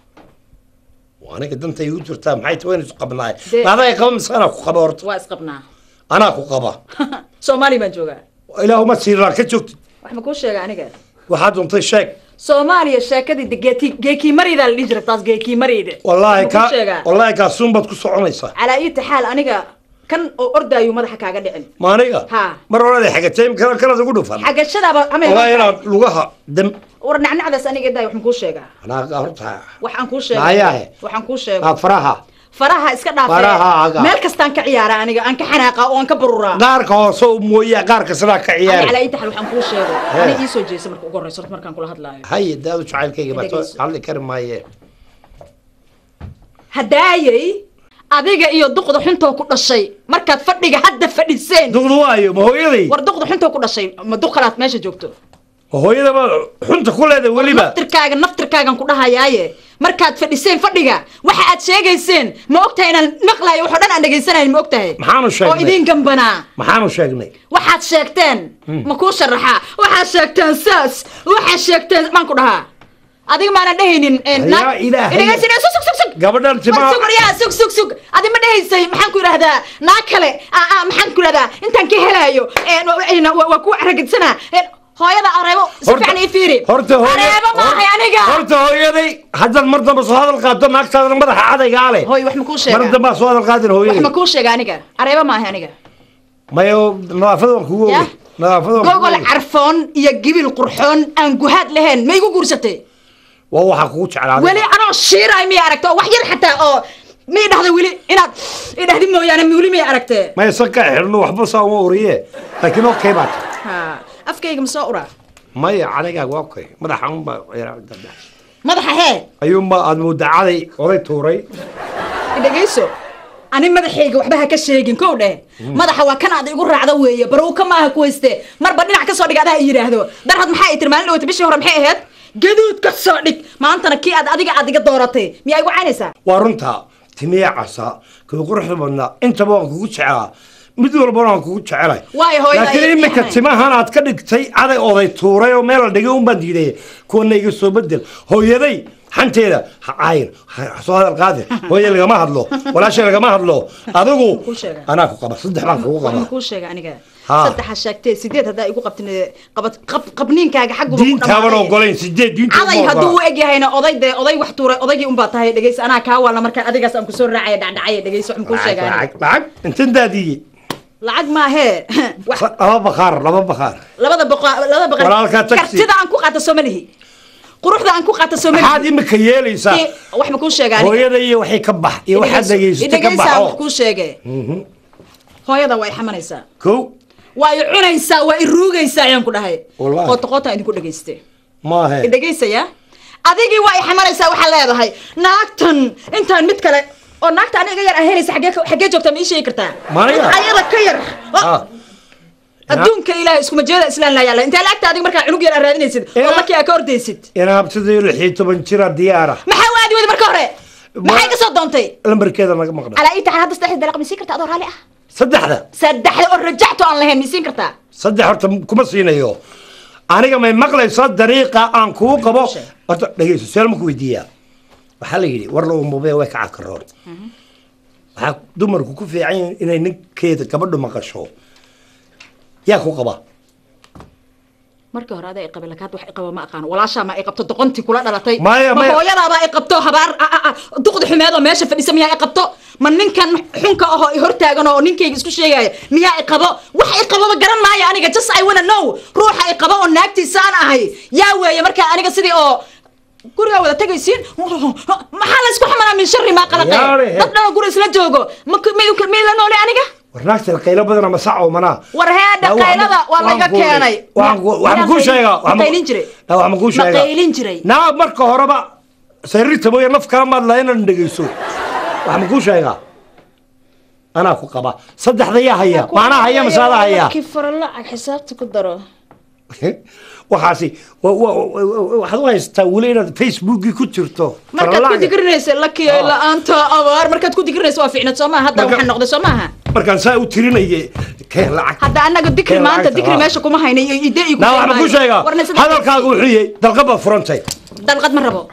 وأنا قدمت يوجرتها معي وين قبلناي هذا يقوم سنة قبورت
واسقبنا
أنا قبا
سومالي ما جوجا
إلهي ما تصير لك شفت
wax ma ku sheega aniga
waxaad untay sheeg
Soomaaliya sheekadii geeki marida la dhijir taas geeki marida
wallahi ka sumbad ku soconaysa
ala ay taxal aniga kan oo ordaayo madaxa kaaga dhicin
ma aniga mar hore xagatay kala ugu dhufan
xagashadaaba ama
wallahi ina lugaha dam
war nacnacdaas aniga daay wax ma ku sheega
ana horta
waxaan ku sheega waxaan ku sheega faraha iska dhaafay meel kastaan ka ciyaara aniga aan ka xanaaqa oo aan ka baruraa
qaarka hoose mooya qaarka sida ka ciyaar
ala inta waxaan ku sheego ani ii soo jeesay marka ugu horeyso markaan kula hadlaayo
hay daadu jacaylkayga bato hal karmaaye
hadaayay adiga iyo duqda xunta ku dhashay markaad fadhiga hadda fadhiseen
duqdu waayo ma hooyaday
war duqda xunta ku dhashay ma duqalaad meesha joogto
hooyada ba xunta ku leedahay waliba
naftirkaagan ku dhahayaaye markaad fadhiseen fadhiga waxa aad sheegayseen ma ogtahay inaan maqlayo waxa dhan aan dhageysanayn ma ogtahay
maxaanu sheegnay
oo idin gambanaa
maxaanu sheegnay
waxaad sheegteen ma ku sharaxa waxaad sheegteen saas waxaad sheegteen maan ku dhahaa adiga maana dhahaynin dhageysan sug
gabadhan timaa
sug adiga ma dhahaysay maxaan ku yiraahdaa naa kale maxaan ku yiraahdaa intaan ka helayo waa ku aragidsanaa hooyada areebo si fiican ii fiiri areebo ma ahay aniga
horta hooyaday haddaad mar dambe soo hadal qaado naagtaada madaxa cadayga ale
hooy wax ma kuu sheegaa
mar dambe soo hadal qaadin hooyaday
wax ma kuu sheegaa aniga areebo ma ahay aniga
mayo nadaafada waan kugu ogeey nadaafada
gogol carfoon iyo gibil qurxoon aan guhaad lahayn ma igu guursatay
waa waxa kugu jeclaaday
weli anoo shiiray mi aragto wax yar xataa oo mi dhahda weli inaad idhahdi mooyaane weli mi aragtee
ma isanka xirno waxba saa uma uriye laakiin okay baad
afkayga ma soo uraa
maya aniga waa okay madaxa un baa
madaxa hee
ayuunba aad mudacaday oday tuuray
dhegeyso ani madaxayga waxba ha ka sheegin kow dheh madaxa waa kan aad igu raacda weeye barow ka maaha ku hayste marba dhinac ka soo dhig adaa yiraahdo darhad maxay ay tirmaalin dhawata bishii hore maxay ahayd gaduud ka soo dhig maantana kii aad adiga iga dooratay miyaa igu caynaysaa
waa runta timiya casa kuwa quruxda badnaa intaba waan kugu jeclaa mid walbana aan kugu jecelahay
Waay hooyada
laakiin imika timahan aad ka dhigtay caday oday tuuray oo meel la dhigay un baan diiday kuwana iga soo bedel hooyaday xanteeda cayr soo hadal qaadi hooyada lagama hadlo walaashay lagama hadlo adigu anaa ku qaba saddex baan kugu qaba
ku sheega aniga saddex sheegtay sideed hadaa igu qabtin qabniinkaaga xaq ugu
diintaaban ogolayn sideed diinta
caday hadduu u eg yahayna oday wax tuuray odaygii un baa tahay dhegeysa anaa kaa waalna markaa adigaas aan kusoo raacaya dhacdhacaya dhegeysa waxaan kuu sheegaa
lacag intan daadiyey
lacag maahee
laba bakhaar walaalkaa tagsi
kartida aan ku qaato soomalihi quruxda aan ku qaato soomalihi
maxaad imika yeelaysaa
wax ma kuu sheegaa
hooyada iyo waxay ka bax iyo waxaad dhegeysta ka baxo
wax kuu sheegay hooyada way xamanaysaa
kow
way cunaysaa way ruugaysaa ayaan ku dhahay qoota idinku dhageystay
maahe
dhageysaya adigii way xamanaysaa waxa leedahay naagtan intaan mid kale oo naagta aniga yar aheynaysa xagee joogta ma ii sheegi kartaa ayada ka yar adduunka ilaahay iskuma jeeda islaan laa yaala intaa lacagta adiga markaa cunug yar raadinaysid oo markii aad ka ordaysid
inaabtidii 16 jira diyaara
maxaa waadi wadi marka hore maxay ka soo doontay
lambarkeeda naga maqnaa
ala inta hadda saddex dalaq ma siin kartaa adoo raali ah
saddexda
oo rajacto aan lahayn ma siin kartaa
saddex horta kuma siinayo aniga may maqlaysaa dariiqa aan kuu qabo horta dhegeyso su'aal ma ku weydiiyaa waxaa la yidhi war lagu mubee way ka cakaroon waxaa dumarku ku fiican inay ninkeeda gabadhu maqasho yaa ku qaba
markii hore aday qabay lakaad wax qaba ma aqaan walaasha ma ay qabto doqonti kula dhalatay ma hooyadaaba ay qabto habaar duqdi xumeed oo meesha fadhisa miyaa ay qabto ma ninkan xunka ah oo ay hortaagan oo ninkayga isku sheegaya miyaa ay qabo wax ay qabo garan maayo aniga just I wanna know ruuxa ay qabo oo naagtiisaan ahay yaa weeye marka aniga sidii oo guriga wada tagaysiin maxaa la isku xamanaa min sharri ma qalatay dad dhan guri isla joogo ma la noole aniga
warnaagta qaylo badan ama sac oo mana
war heeda qaylada waa laga keenay
wax ma ku sheega wax ma ku sheega
qaylin jiray
naa marka horeba sariirta mooy naf kala maad la inaan dhageyso wax ma ku sheega anaa ku qaba saddexda yaa haya maana haya masaada haya
kifar lacag xisaabta ku daro
waxaasi waxaad u haystaa weli inaad facebookii ku jirto
markaad ku digrinaysa lakiya la'aanta abaar markaad ku digrinaysa waa fiicnad soo maaha hadda waxaan noqday soo maaha
markaan saa u tirinayay keen lacag
hadda anaga dikri maanta dikri meesha kuma haynay idee igu
wax ma ku sheegaa hadalkaagu wuxuu yahay dalqad baa furantay
dalqad ma rabo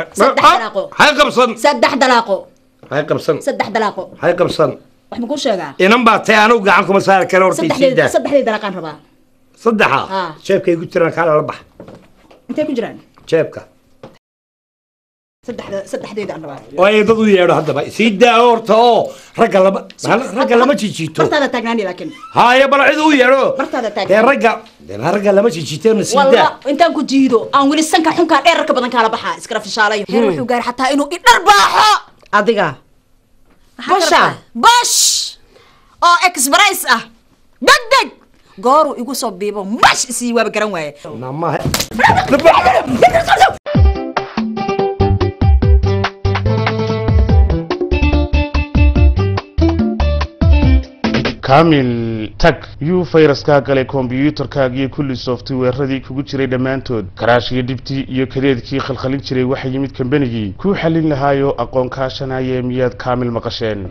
hay qabsan
saddex dalaaqo
saddex qabsan
wax ma ku sheegaa
inan baa tay anigu gacan kuma saari karo hortaysiida
saddexdii dalaaqaan rabaa
saddexa jeebkay ku jiraan kaala la bax
intee ku jiraan
jeebka
saddexdeeda aan rabaa
way dad u yeedho haddaba sii daa horta oo ragga lama jijiito
bartaada taagnaani laakiin
haya bal cid u yeedho
bartaada taagnaani
ragga lama jijiiteena sii daa
intaan ku jiido aan weli sanka xunkaa dheerarka badan kaala baxaa iskala fishaalayo heer wuxuu gaaray xataa inuu idhar baaxo
adiga
bash oo express ah degdeg gooru igu soo biibo mash isii waaba garan waaye
kamil tag yuu fayraskaa galay kombiyuutarkaaga iyo kulli softweeradii kugu jiray dhammaantood karaashkii dhibtii iyo kadeedkii khalkhalin jiray waxa yimid kambanigii kuu xallin lahaayoo aqoon kaashanaya miyaad kaamil maqasheen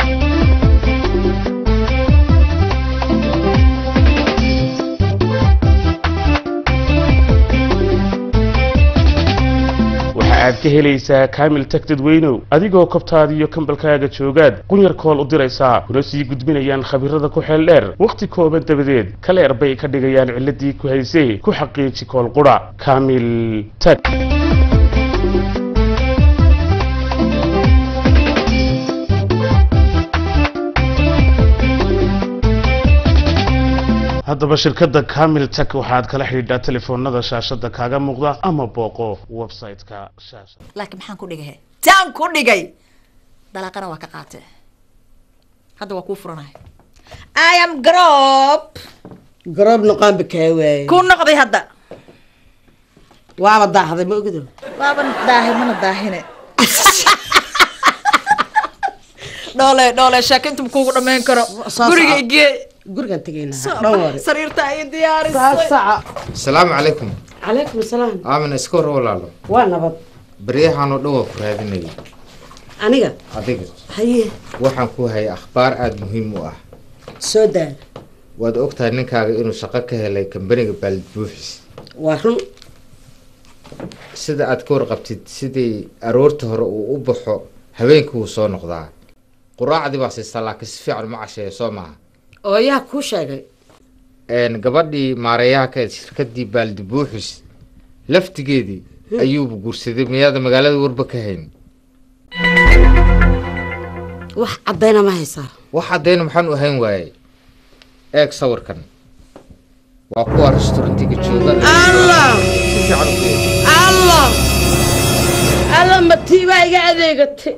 aad ka helaysaa kaamil tag dadweynow adigoo kobtaada iyo kambalkaaga joogaad qunyar kool u diraysaa kuna sii gudbinayaan khabirada ku xeel dheer wakhti kooban dabadeed kaleer bay ka dhigayaan ciladii ku haysay ku xaqiiji kool qura kaamil tag haddaba shirkadda kamil tag waxaad kala xidhiidhaa telefoonada shaashada kaaga muuqda ama booqo website-ka shaashada
laakiin maxaan ku dhigay taan ku dhigay dalaaqana waa ka qaatay hadda waa kuu furanahay I am
garoob noqaanba kaa waaye
ku noqday hadda
waaba daahday ma ogido
waaba daahay mana daahine dhoole shaakintu kuugu dhammayn karo guriga igee
gurigan tagaynaa
dhawr sariirta ay diyaarisay
assalaamu calaykum
calaykum salaam
aamin iska hor walaalo
waa nabad
baryahan oo dhan waa ku raadinayay
aniga
adiga
haye
waxaan ku hayay akhbaar aada muhiim u ah
سودان
waad ogtahay ninkaaga inuu shaqo ka helay kambaniga baaldi buuxis
waa run
sida aad ka warqabtid sidii aroorta hore uu u baxo habeenkii wuu soo noqdaa quraacdii baa siisaa laakiin si fiican ma casheeyo soo maaha
oo yaa kuu sheegay
gabadhii maareeyaha ka shirkadii baaldi buuxis laftigeedii ayuuba guursaday miyaada magaalada warba ka hayn
wax caddayna ma haysaa
wax caddayna maxaan u ahayn waayey eeg sawirkan waa kuwa restaurantiga jooga
allah allah allah matiibaa iga adeegatay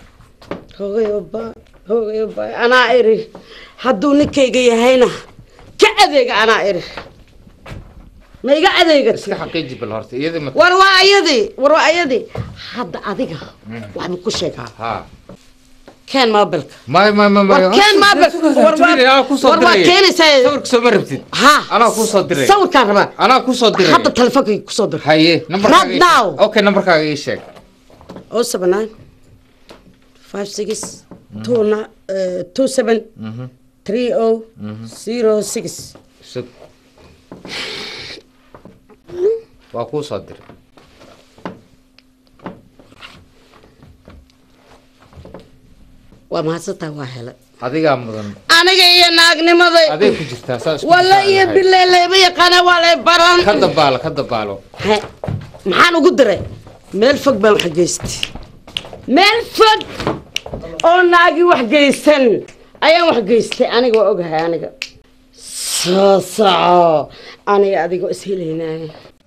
hoogayo ba anaa iri hadduu ninkayga yahayna ka adeega anaa iri ma iga adeegatay
iska xaqiiji bal horta iyadii ma
war waa ayadii hadda adiga waxba ku sheegaa haa كان ما بالك كان ما بالك وروا كان يسوي
صورك سو مربتي
ها
انا كو صدري
صور كان ربا
انا كو صدري
حط تلفونك كو صدر
هاي نمبر اوكي نمبر كاغ اي شيك
079 56 27 3006
waa kuu soo diray
waa mahadsantahay waa helay
adigaa mudan
aniga iyo naagnimaday
adeeg ku jirtaa saas
walla iyo bileeleyba yaqaana waa lay baran
ka dabaalo
maxaan ugu diray meel fog baan wax geystay meel fog oo naagi wax geysan ayaan wax geystay aniga waa ogahay aniga soo soco aniga adigoo is helaynaaye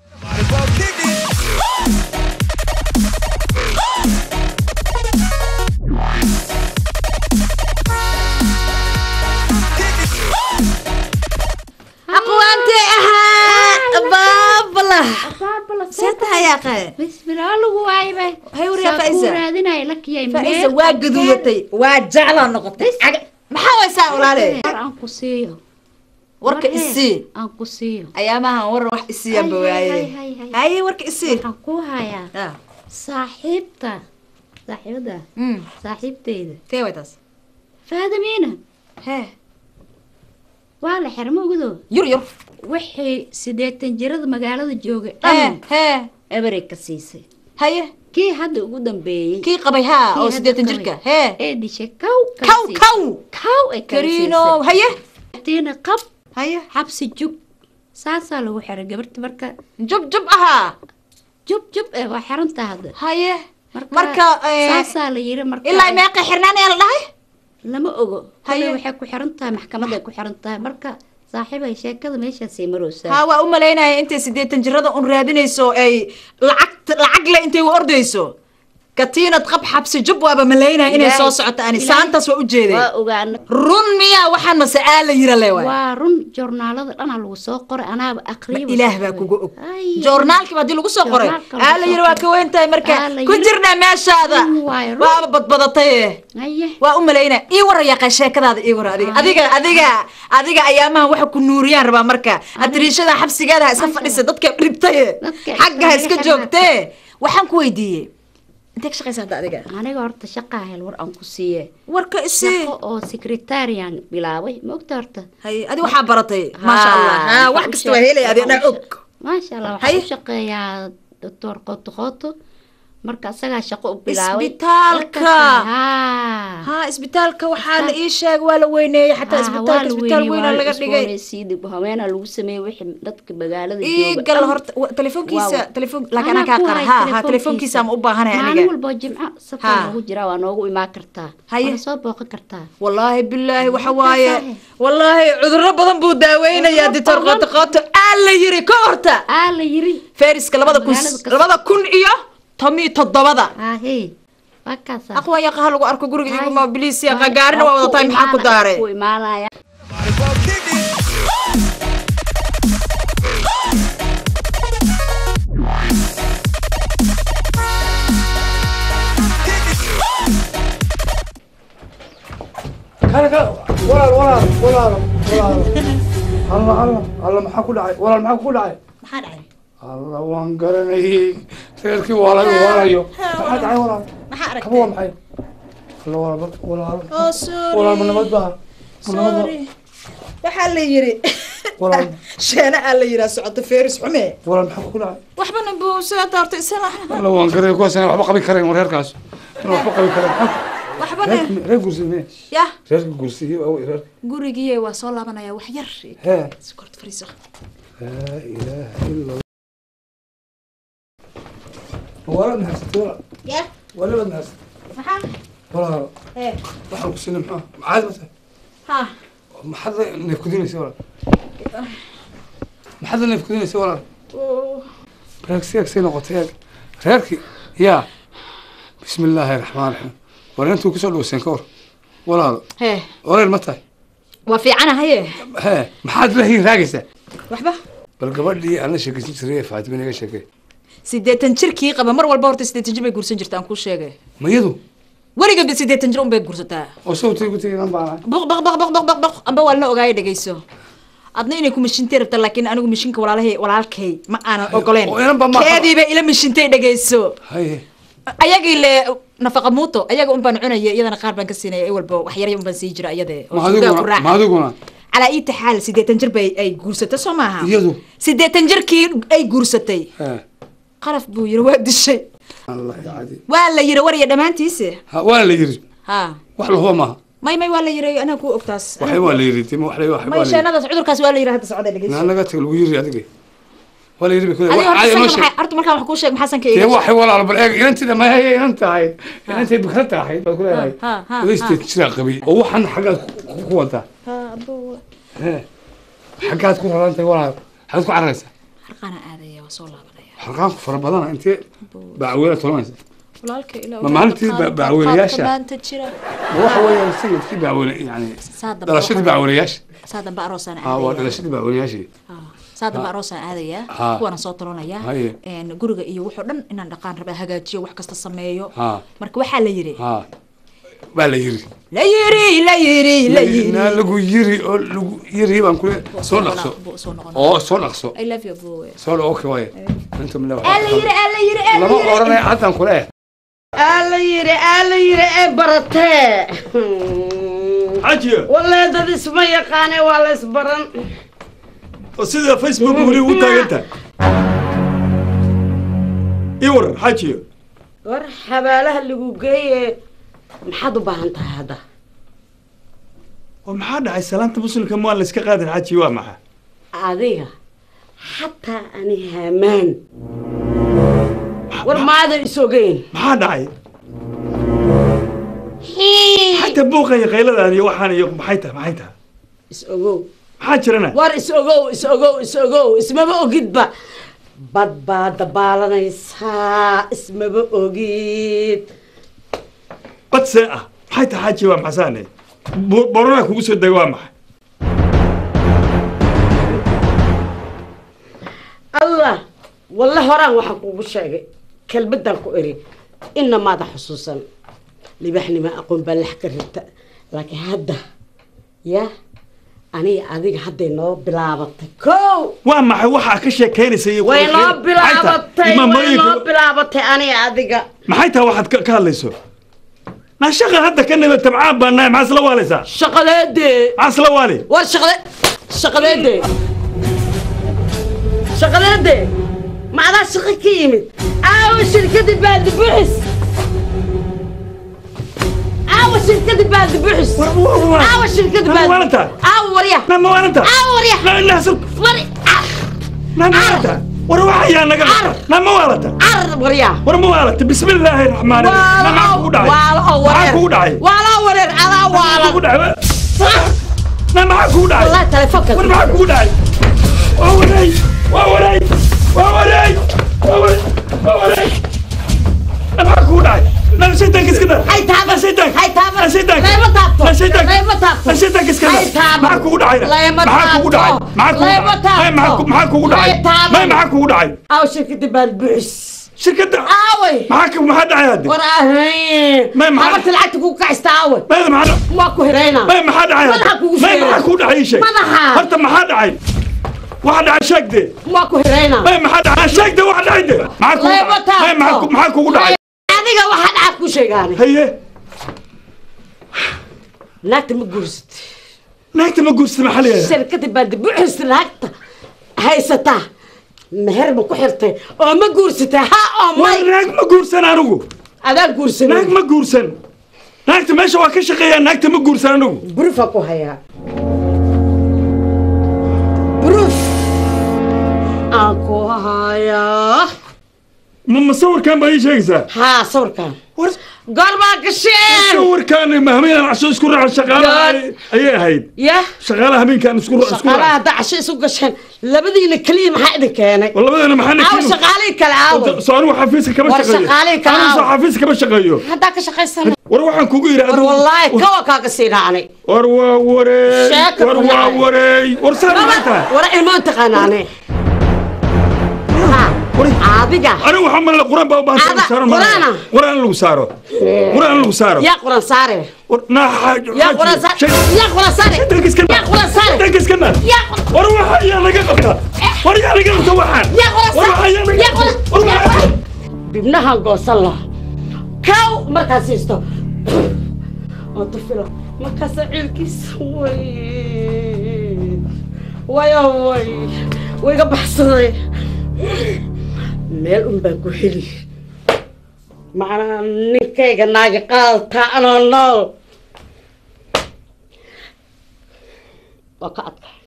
سيتها يا أخي
بسم الله الله وايبه
هاي وريا فايزة
ورادنا لك يا
فايزة واجدوتي واجعل نقطة ما حاول ساول عليه
أنقصيه
ورك إسي
أنقصيه
أيامها ور واحد إسي بواي هاي ورك إسي
أنقوها يا صاحبته صاحبتي
تي ويتاس
فهذا مين
ها
ولا حرمه قدو
ير
وحي سيدتن جرد مقالة جوجة
ها
أمريكا سيسي
هيا
كي هاد قدام بي
كي قبيها أو سيدتن جركة ها
إيه دي شكاو كاو
كرينو هيا
تينا قب
هيا
حبس جوب ساسا لو حرق برت مركا
جب أها
جب إيه وحرنت هذا
هيا مركا
ساسا ليري مركا
إلا ما قحرناني يلا لهي
لما أقول هيا waxay ku xiran tahay maxkamadda ku xiran tahay marka saaxiibay sheekada meesha sii maroosa
ha waa u maleynaya intay 80 jirada un raadinayso ay lacag la intay u ordayso katiinad qab xabsi jub waaba maleynaya inay soo socoto ani saantaas waa u jeeday
waa ogaan
run miya waxaan mas'aal yira leeyahay
waa run joornaalada dhan lagu soo qoray anaaba aqriib
ilaah baa kugu og joornaalkii baa lagu soo qoray aala yira waa ka weyntahay marka ku jirna meeshaada waa badbadatay waa u maleynaya ii waraya sheekadaada ii war adiga ayaamaha waxa ku nuuriyaan rabaa marka adriishada xabsigeeda iska fadhisa dadka dhibtay xagga iska joogtay waxaan ku weydiiyay انت ايش شقيت هذا اديك
انا قرت شقه هالور ان كسيه
ورك اسي
او سكرتاريان بلاوي ما قدرت
هي ادي waxa baratay ما شاء الله ها wax kasta waa helay adina og
ما شاء الله waxa shaqeeyaa doctor qoto marka asaga shaqo u bilaaway
isbitaalka waxaa la ii sheeg waa la weyneeyay xataa isbitaal weyn laga dhigay
sidii haweena lagu sameeyay wixii dadka magaalada
jooga gal horta telefoonkiisa laakiin ka qara telefoonkiisa ma u baahanahay aniga
maalin walba jimca safar ugu jira waa noogu imaan kartaa waa soo booqan kartaa
wallahi billahi waxa waaye wallahi cudurro badan buu daaweynaya doctor qoto la yiri ka horta
la yiri
feriska 2000 iyo tomi todobada
wakasa
aqwa ya qaha lagu arko guriga igu ma biliis ya qagaarna waa wada tahay maxaa ku daaray
ku imaanaya
الله maxaa ku dhacay walaal maxaa ku dhacay الله وان قرني سيركي ولا ولايو ما حد عي ولا
ما حرك
هو محي ولا من نبض بها
waxaa la yiri sheena aa la yiraa socoto feris xume
walaal maxaa ku dhacay
waxbana buu sida taartay isla
wala waan garay kuwaas waxba qabi kareen wareerkaas waxba qabi kareen
waxbana
reer gursidee
ya
reer gursidee oo reer
gurigii waa soo laabanaya wax yar
he
sokort fariiso
la ilaaha illa wala nahsatay
ya
wala nahsatay
maxaa
wala
he
waxaan ku sinay maxaa caad mata
ha
maxaad neef ku dinaysaa wala maxaad neef ku dinaysaa wala reerkii noqotay reerkii yaa bismillaahi raxmaani raxiim wareertu ku soo dhowseen ka hor walaal
he
wareer ma tahay
waa fiicanahay
he maxaad la raagaysaa
waxba
bal gabadhii aan la sheekaysan jiray Faatimo inaga sheekay
80 jirkii qaba mar walba horta 80 jir bay guursan jirtaa aan ku sheegay
mayadu
wariga 80 jir un bay guursataa
oo sawtay ku tagay baana
baq amba walna ogaay dhageyso adna inay ku mishintay rabta laakiin anigu mishinka walaalkay ma aanan ogoleen keediiba ila mishintay dhageyso
haye
ayagii le nafaqa muuto ayaga un baan cunaya iyadana qaar baan ka siinay ay walba wax yar un baan sii jira iyade
ma adiguna
على أي حال 80 جر بي أي جورستة سماها
يدو
80 جر كي أي جورستي قرف بو يرواد الشيء
الله يعادي
ولا يروي يا دمان تيسه
ولا يري
ها
وحلو هو ما
ما ولا يري أنا كو أكتاس
وحي ولا يري تيم وحلي وحي
ما يشان هذا عذر كاس ولا يري هذا سعودة اللي
جيش أنا قلت له يري هذا ولا يري بكل
عادي ماشي أرتو مركب حكوا شيء محسن كي
تي وحي ولا على بالعيق أنت ما هي أنت هاي أنت بكرتها هاي بقول هاي ليش تشرق قبي وحن حاجة قوتها
ها أبو
حقات كل هذا أنت ولا حقك عرسة
حرقنا عادية وصول الله
حرقان فربضان أنت بعويلة طلعت
ولالك إلى
ما مالتي بعويلياش
كمان تشرا
وحوي السيد كي بعويل يعني درشتي بعويلياش
صادم بأروسان عادية
درشتي بعويلياش
صادم بأروسان عادية وأنا صوت لنا إياه إن جورج إيوه وحدن إن نقان ربع هجاجي وحكست السمايو مرك وحلا يري
ولا يري
لا يري لا يري لا يري
لقو يري بان كل صونقصو صونقصو
I love you boy
صون أوكي واي أنتم لا
يري
لما قرنا عدنا كله
ألا يري برتة
حاجة
والله ده اسمه يقاني ولا اسبرن
وسيدة فيسبوك ولي وتا أنت يور حاجة
ور حباله اللي جوجي محد بهانت هذا
ومحد عايز سلامة مسلم كمان لسه قادر حاجة وامها
عادية حتى أنا همان ورما هذا يسوقين
محد عايز حتى بوقا يا قيلة أنا يوحنا يوم محيتها
يسوقوا
حاجرنا
ور يسوقوا اسمه بأوجد بad dabaalanaysaa ismaba ogid
bad see ah maxay tahay xaaji waa maxasaane borona kugu soo degay waa maxay
allah walla horaan waxaan kugu sheegay kelmaddan ku eri inna maada xusuusan libaxnima aqoon baa lax ka rabta laakiin hadda yaa aniga adiga hadday noo bilaabatay kow
waa maxay waxaa ka sheekaynaysa
way noo bilaabatay aniga adiga
maxay tahay waxaad ka hadlayso na shaqa hadda ka nabad tabcaan baa nahay maxaa isla waalaysaa
shaqadeedee
maxaa isla waali
war shaqadeedee macdaa shaqa ka yimid aawo shirkadii baaldi buuxis شركة بعد بحس شركة بعد
وريا ما وريا لا لا سلك وروح يا نقل ما وريا ما وريا بسم الله الرحمن الرحيم ما كوداي ولا ورير على ما كوداي
والله تلفك
ما كوداي ووري ما كوداي لا نسيتك كده نسيتك كده معك وداعي معك وداعي
او شركة بالبعث
شركة
اوي
معك ما حد عادي
وراهي ما عملت العتق وكعستاوي
ما معنا
ماكو هرينا
ما حد عادي ما معك وداعي شيء انت ما حد عادي واحد عشاك دي
ماكو هرينا
ما حد عشاك دي واحد عادي معك وداعي
adiga waxaan aad ku sheegaanay
haye
naagta ma guursid
naagta ma guursaday maxaa leeyahay
shirkadii baa dib u xirtay naagta haysataa meher ma ku xirtay oo ma guursatay ha oo may
naag ma guursan anigu
adaa guursan
naag ma guursan naagta meesha waa ka shaqeeyaa naagta ma guursan anigu
burufa ku hayaa buruf aan ku hayaa
ma sawirkan baa ii sheegaysaa
haa sawirkan gorbaa gasheen
sawirkan mahmiyaan casho isku raaca shaqaalaha ayay ahayd
ya
shaqaalaha habeenkan isku raaca
shaqaalaha hadda casho isu gasheen labadiina kaliya maxaa idin keenay
labadana maxaa idin
keenay shaqaalihii kale aawo
soo anigu xafiiska kama shaqeeyo
shaqaalihii kale
anigu soo xafiiska kama shaqeeyo
haddaa ka shaqaysan
war waxaan kugu yidhi
war wallaahi kawa kaaga siinaanay
war waa wareey war waa wareey war saan maanta
war ilmaan taqaanaane adiga
anigu waxaa malay quraan baa u baahan saaro quraan lagu saaro quraan lagu saaro
yaa quraan saare
yaa quraan saare
yaa quraan saare yaa quraan saare
dagiskana war waxa yaa laga qabta war yaa laga qabta waxaan
yaa quraan saare yaa quraan bibnaha goosan la kaw markaas isto oo tufilo markaas ciilkiis way ga baxsaday meel un baan ku heli macnaha ninkayga naagi qaaltaa anoo nool waa ka adka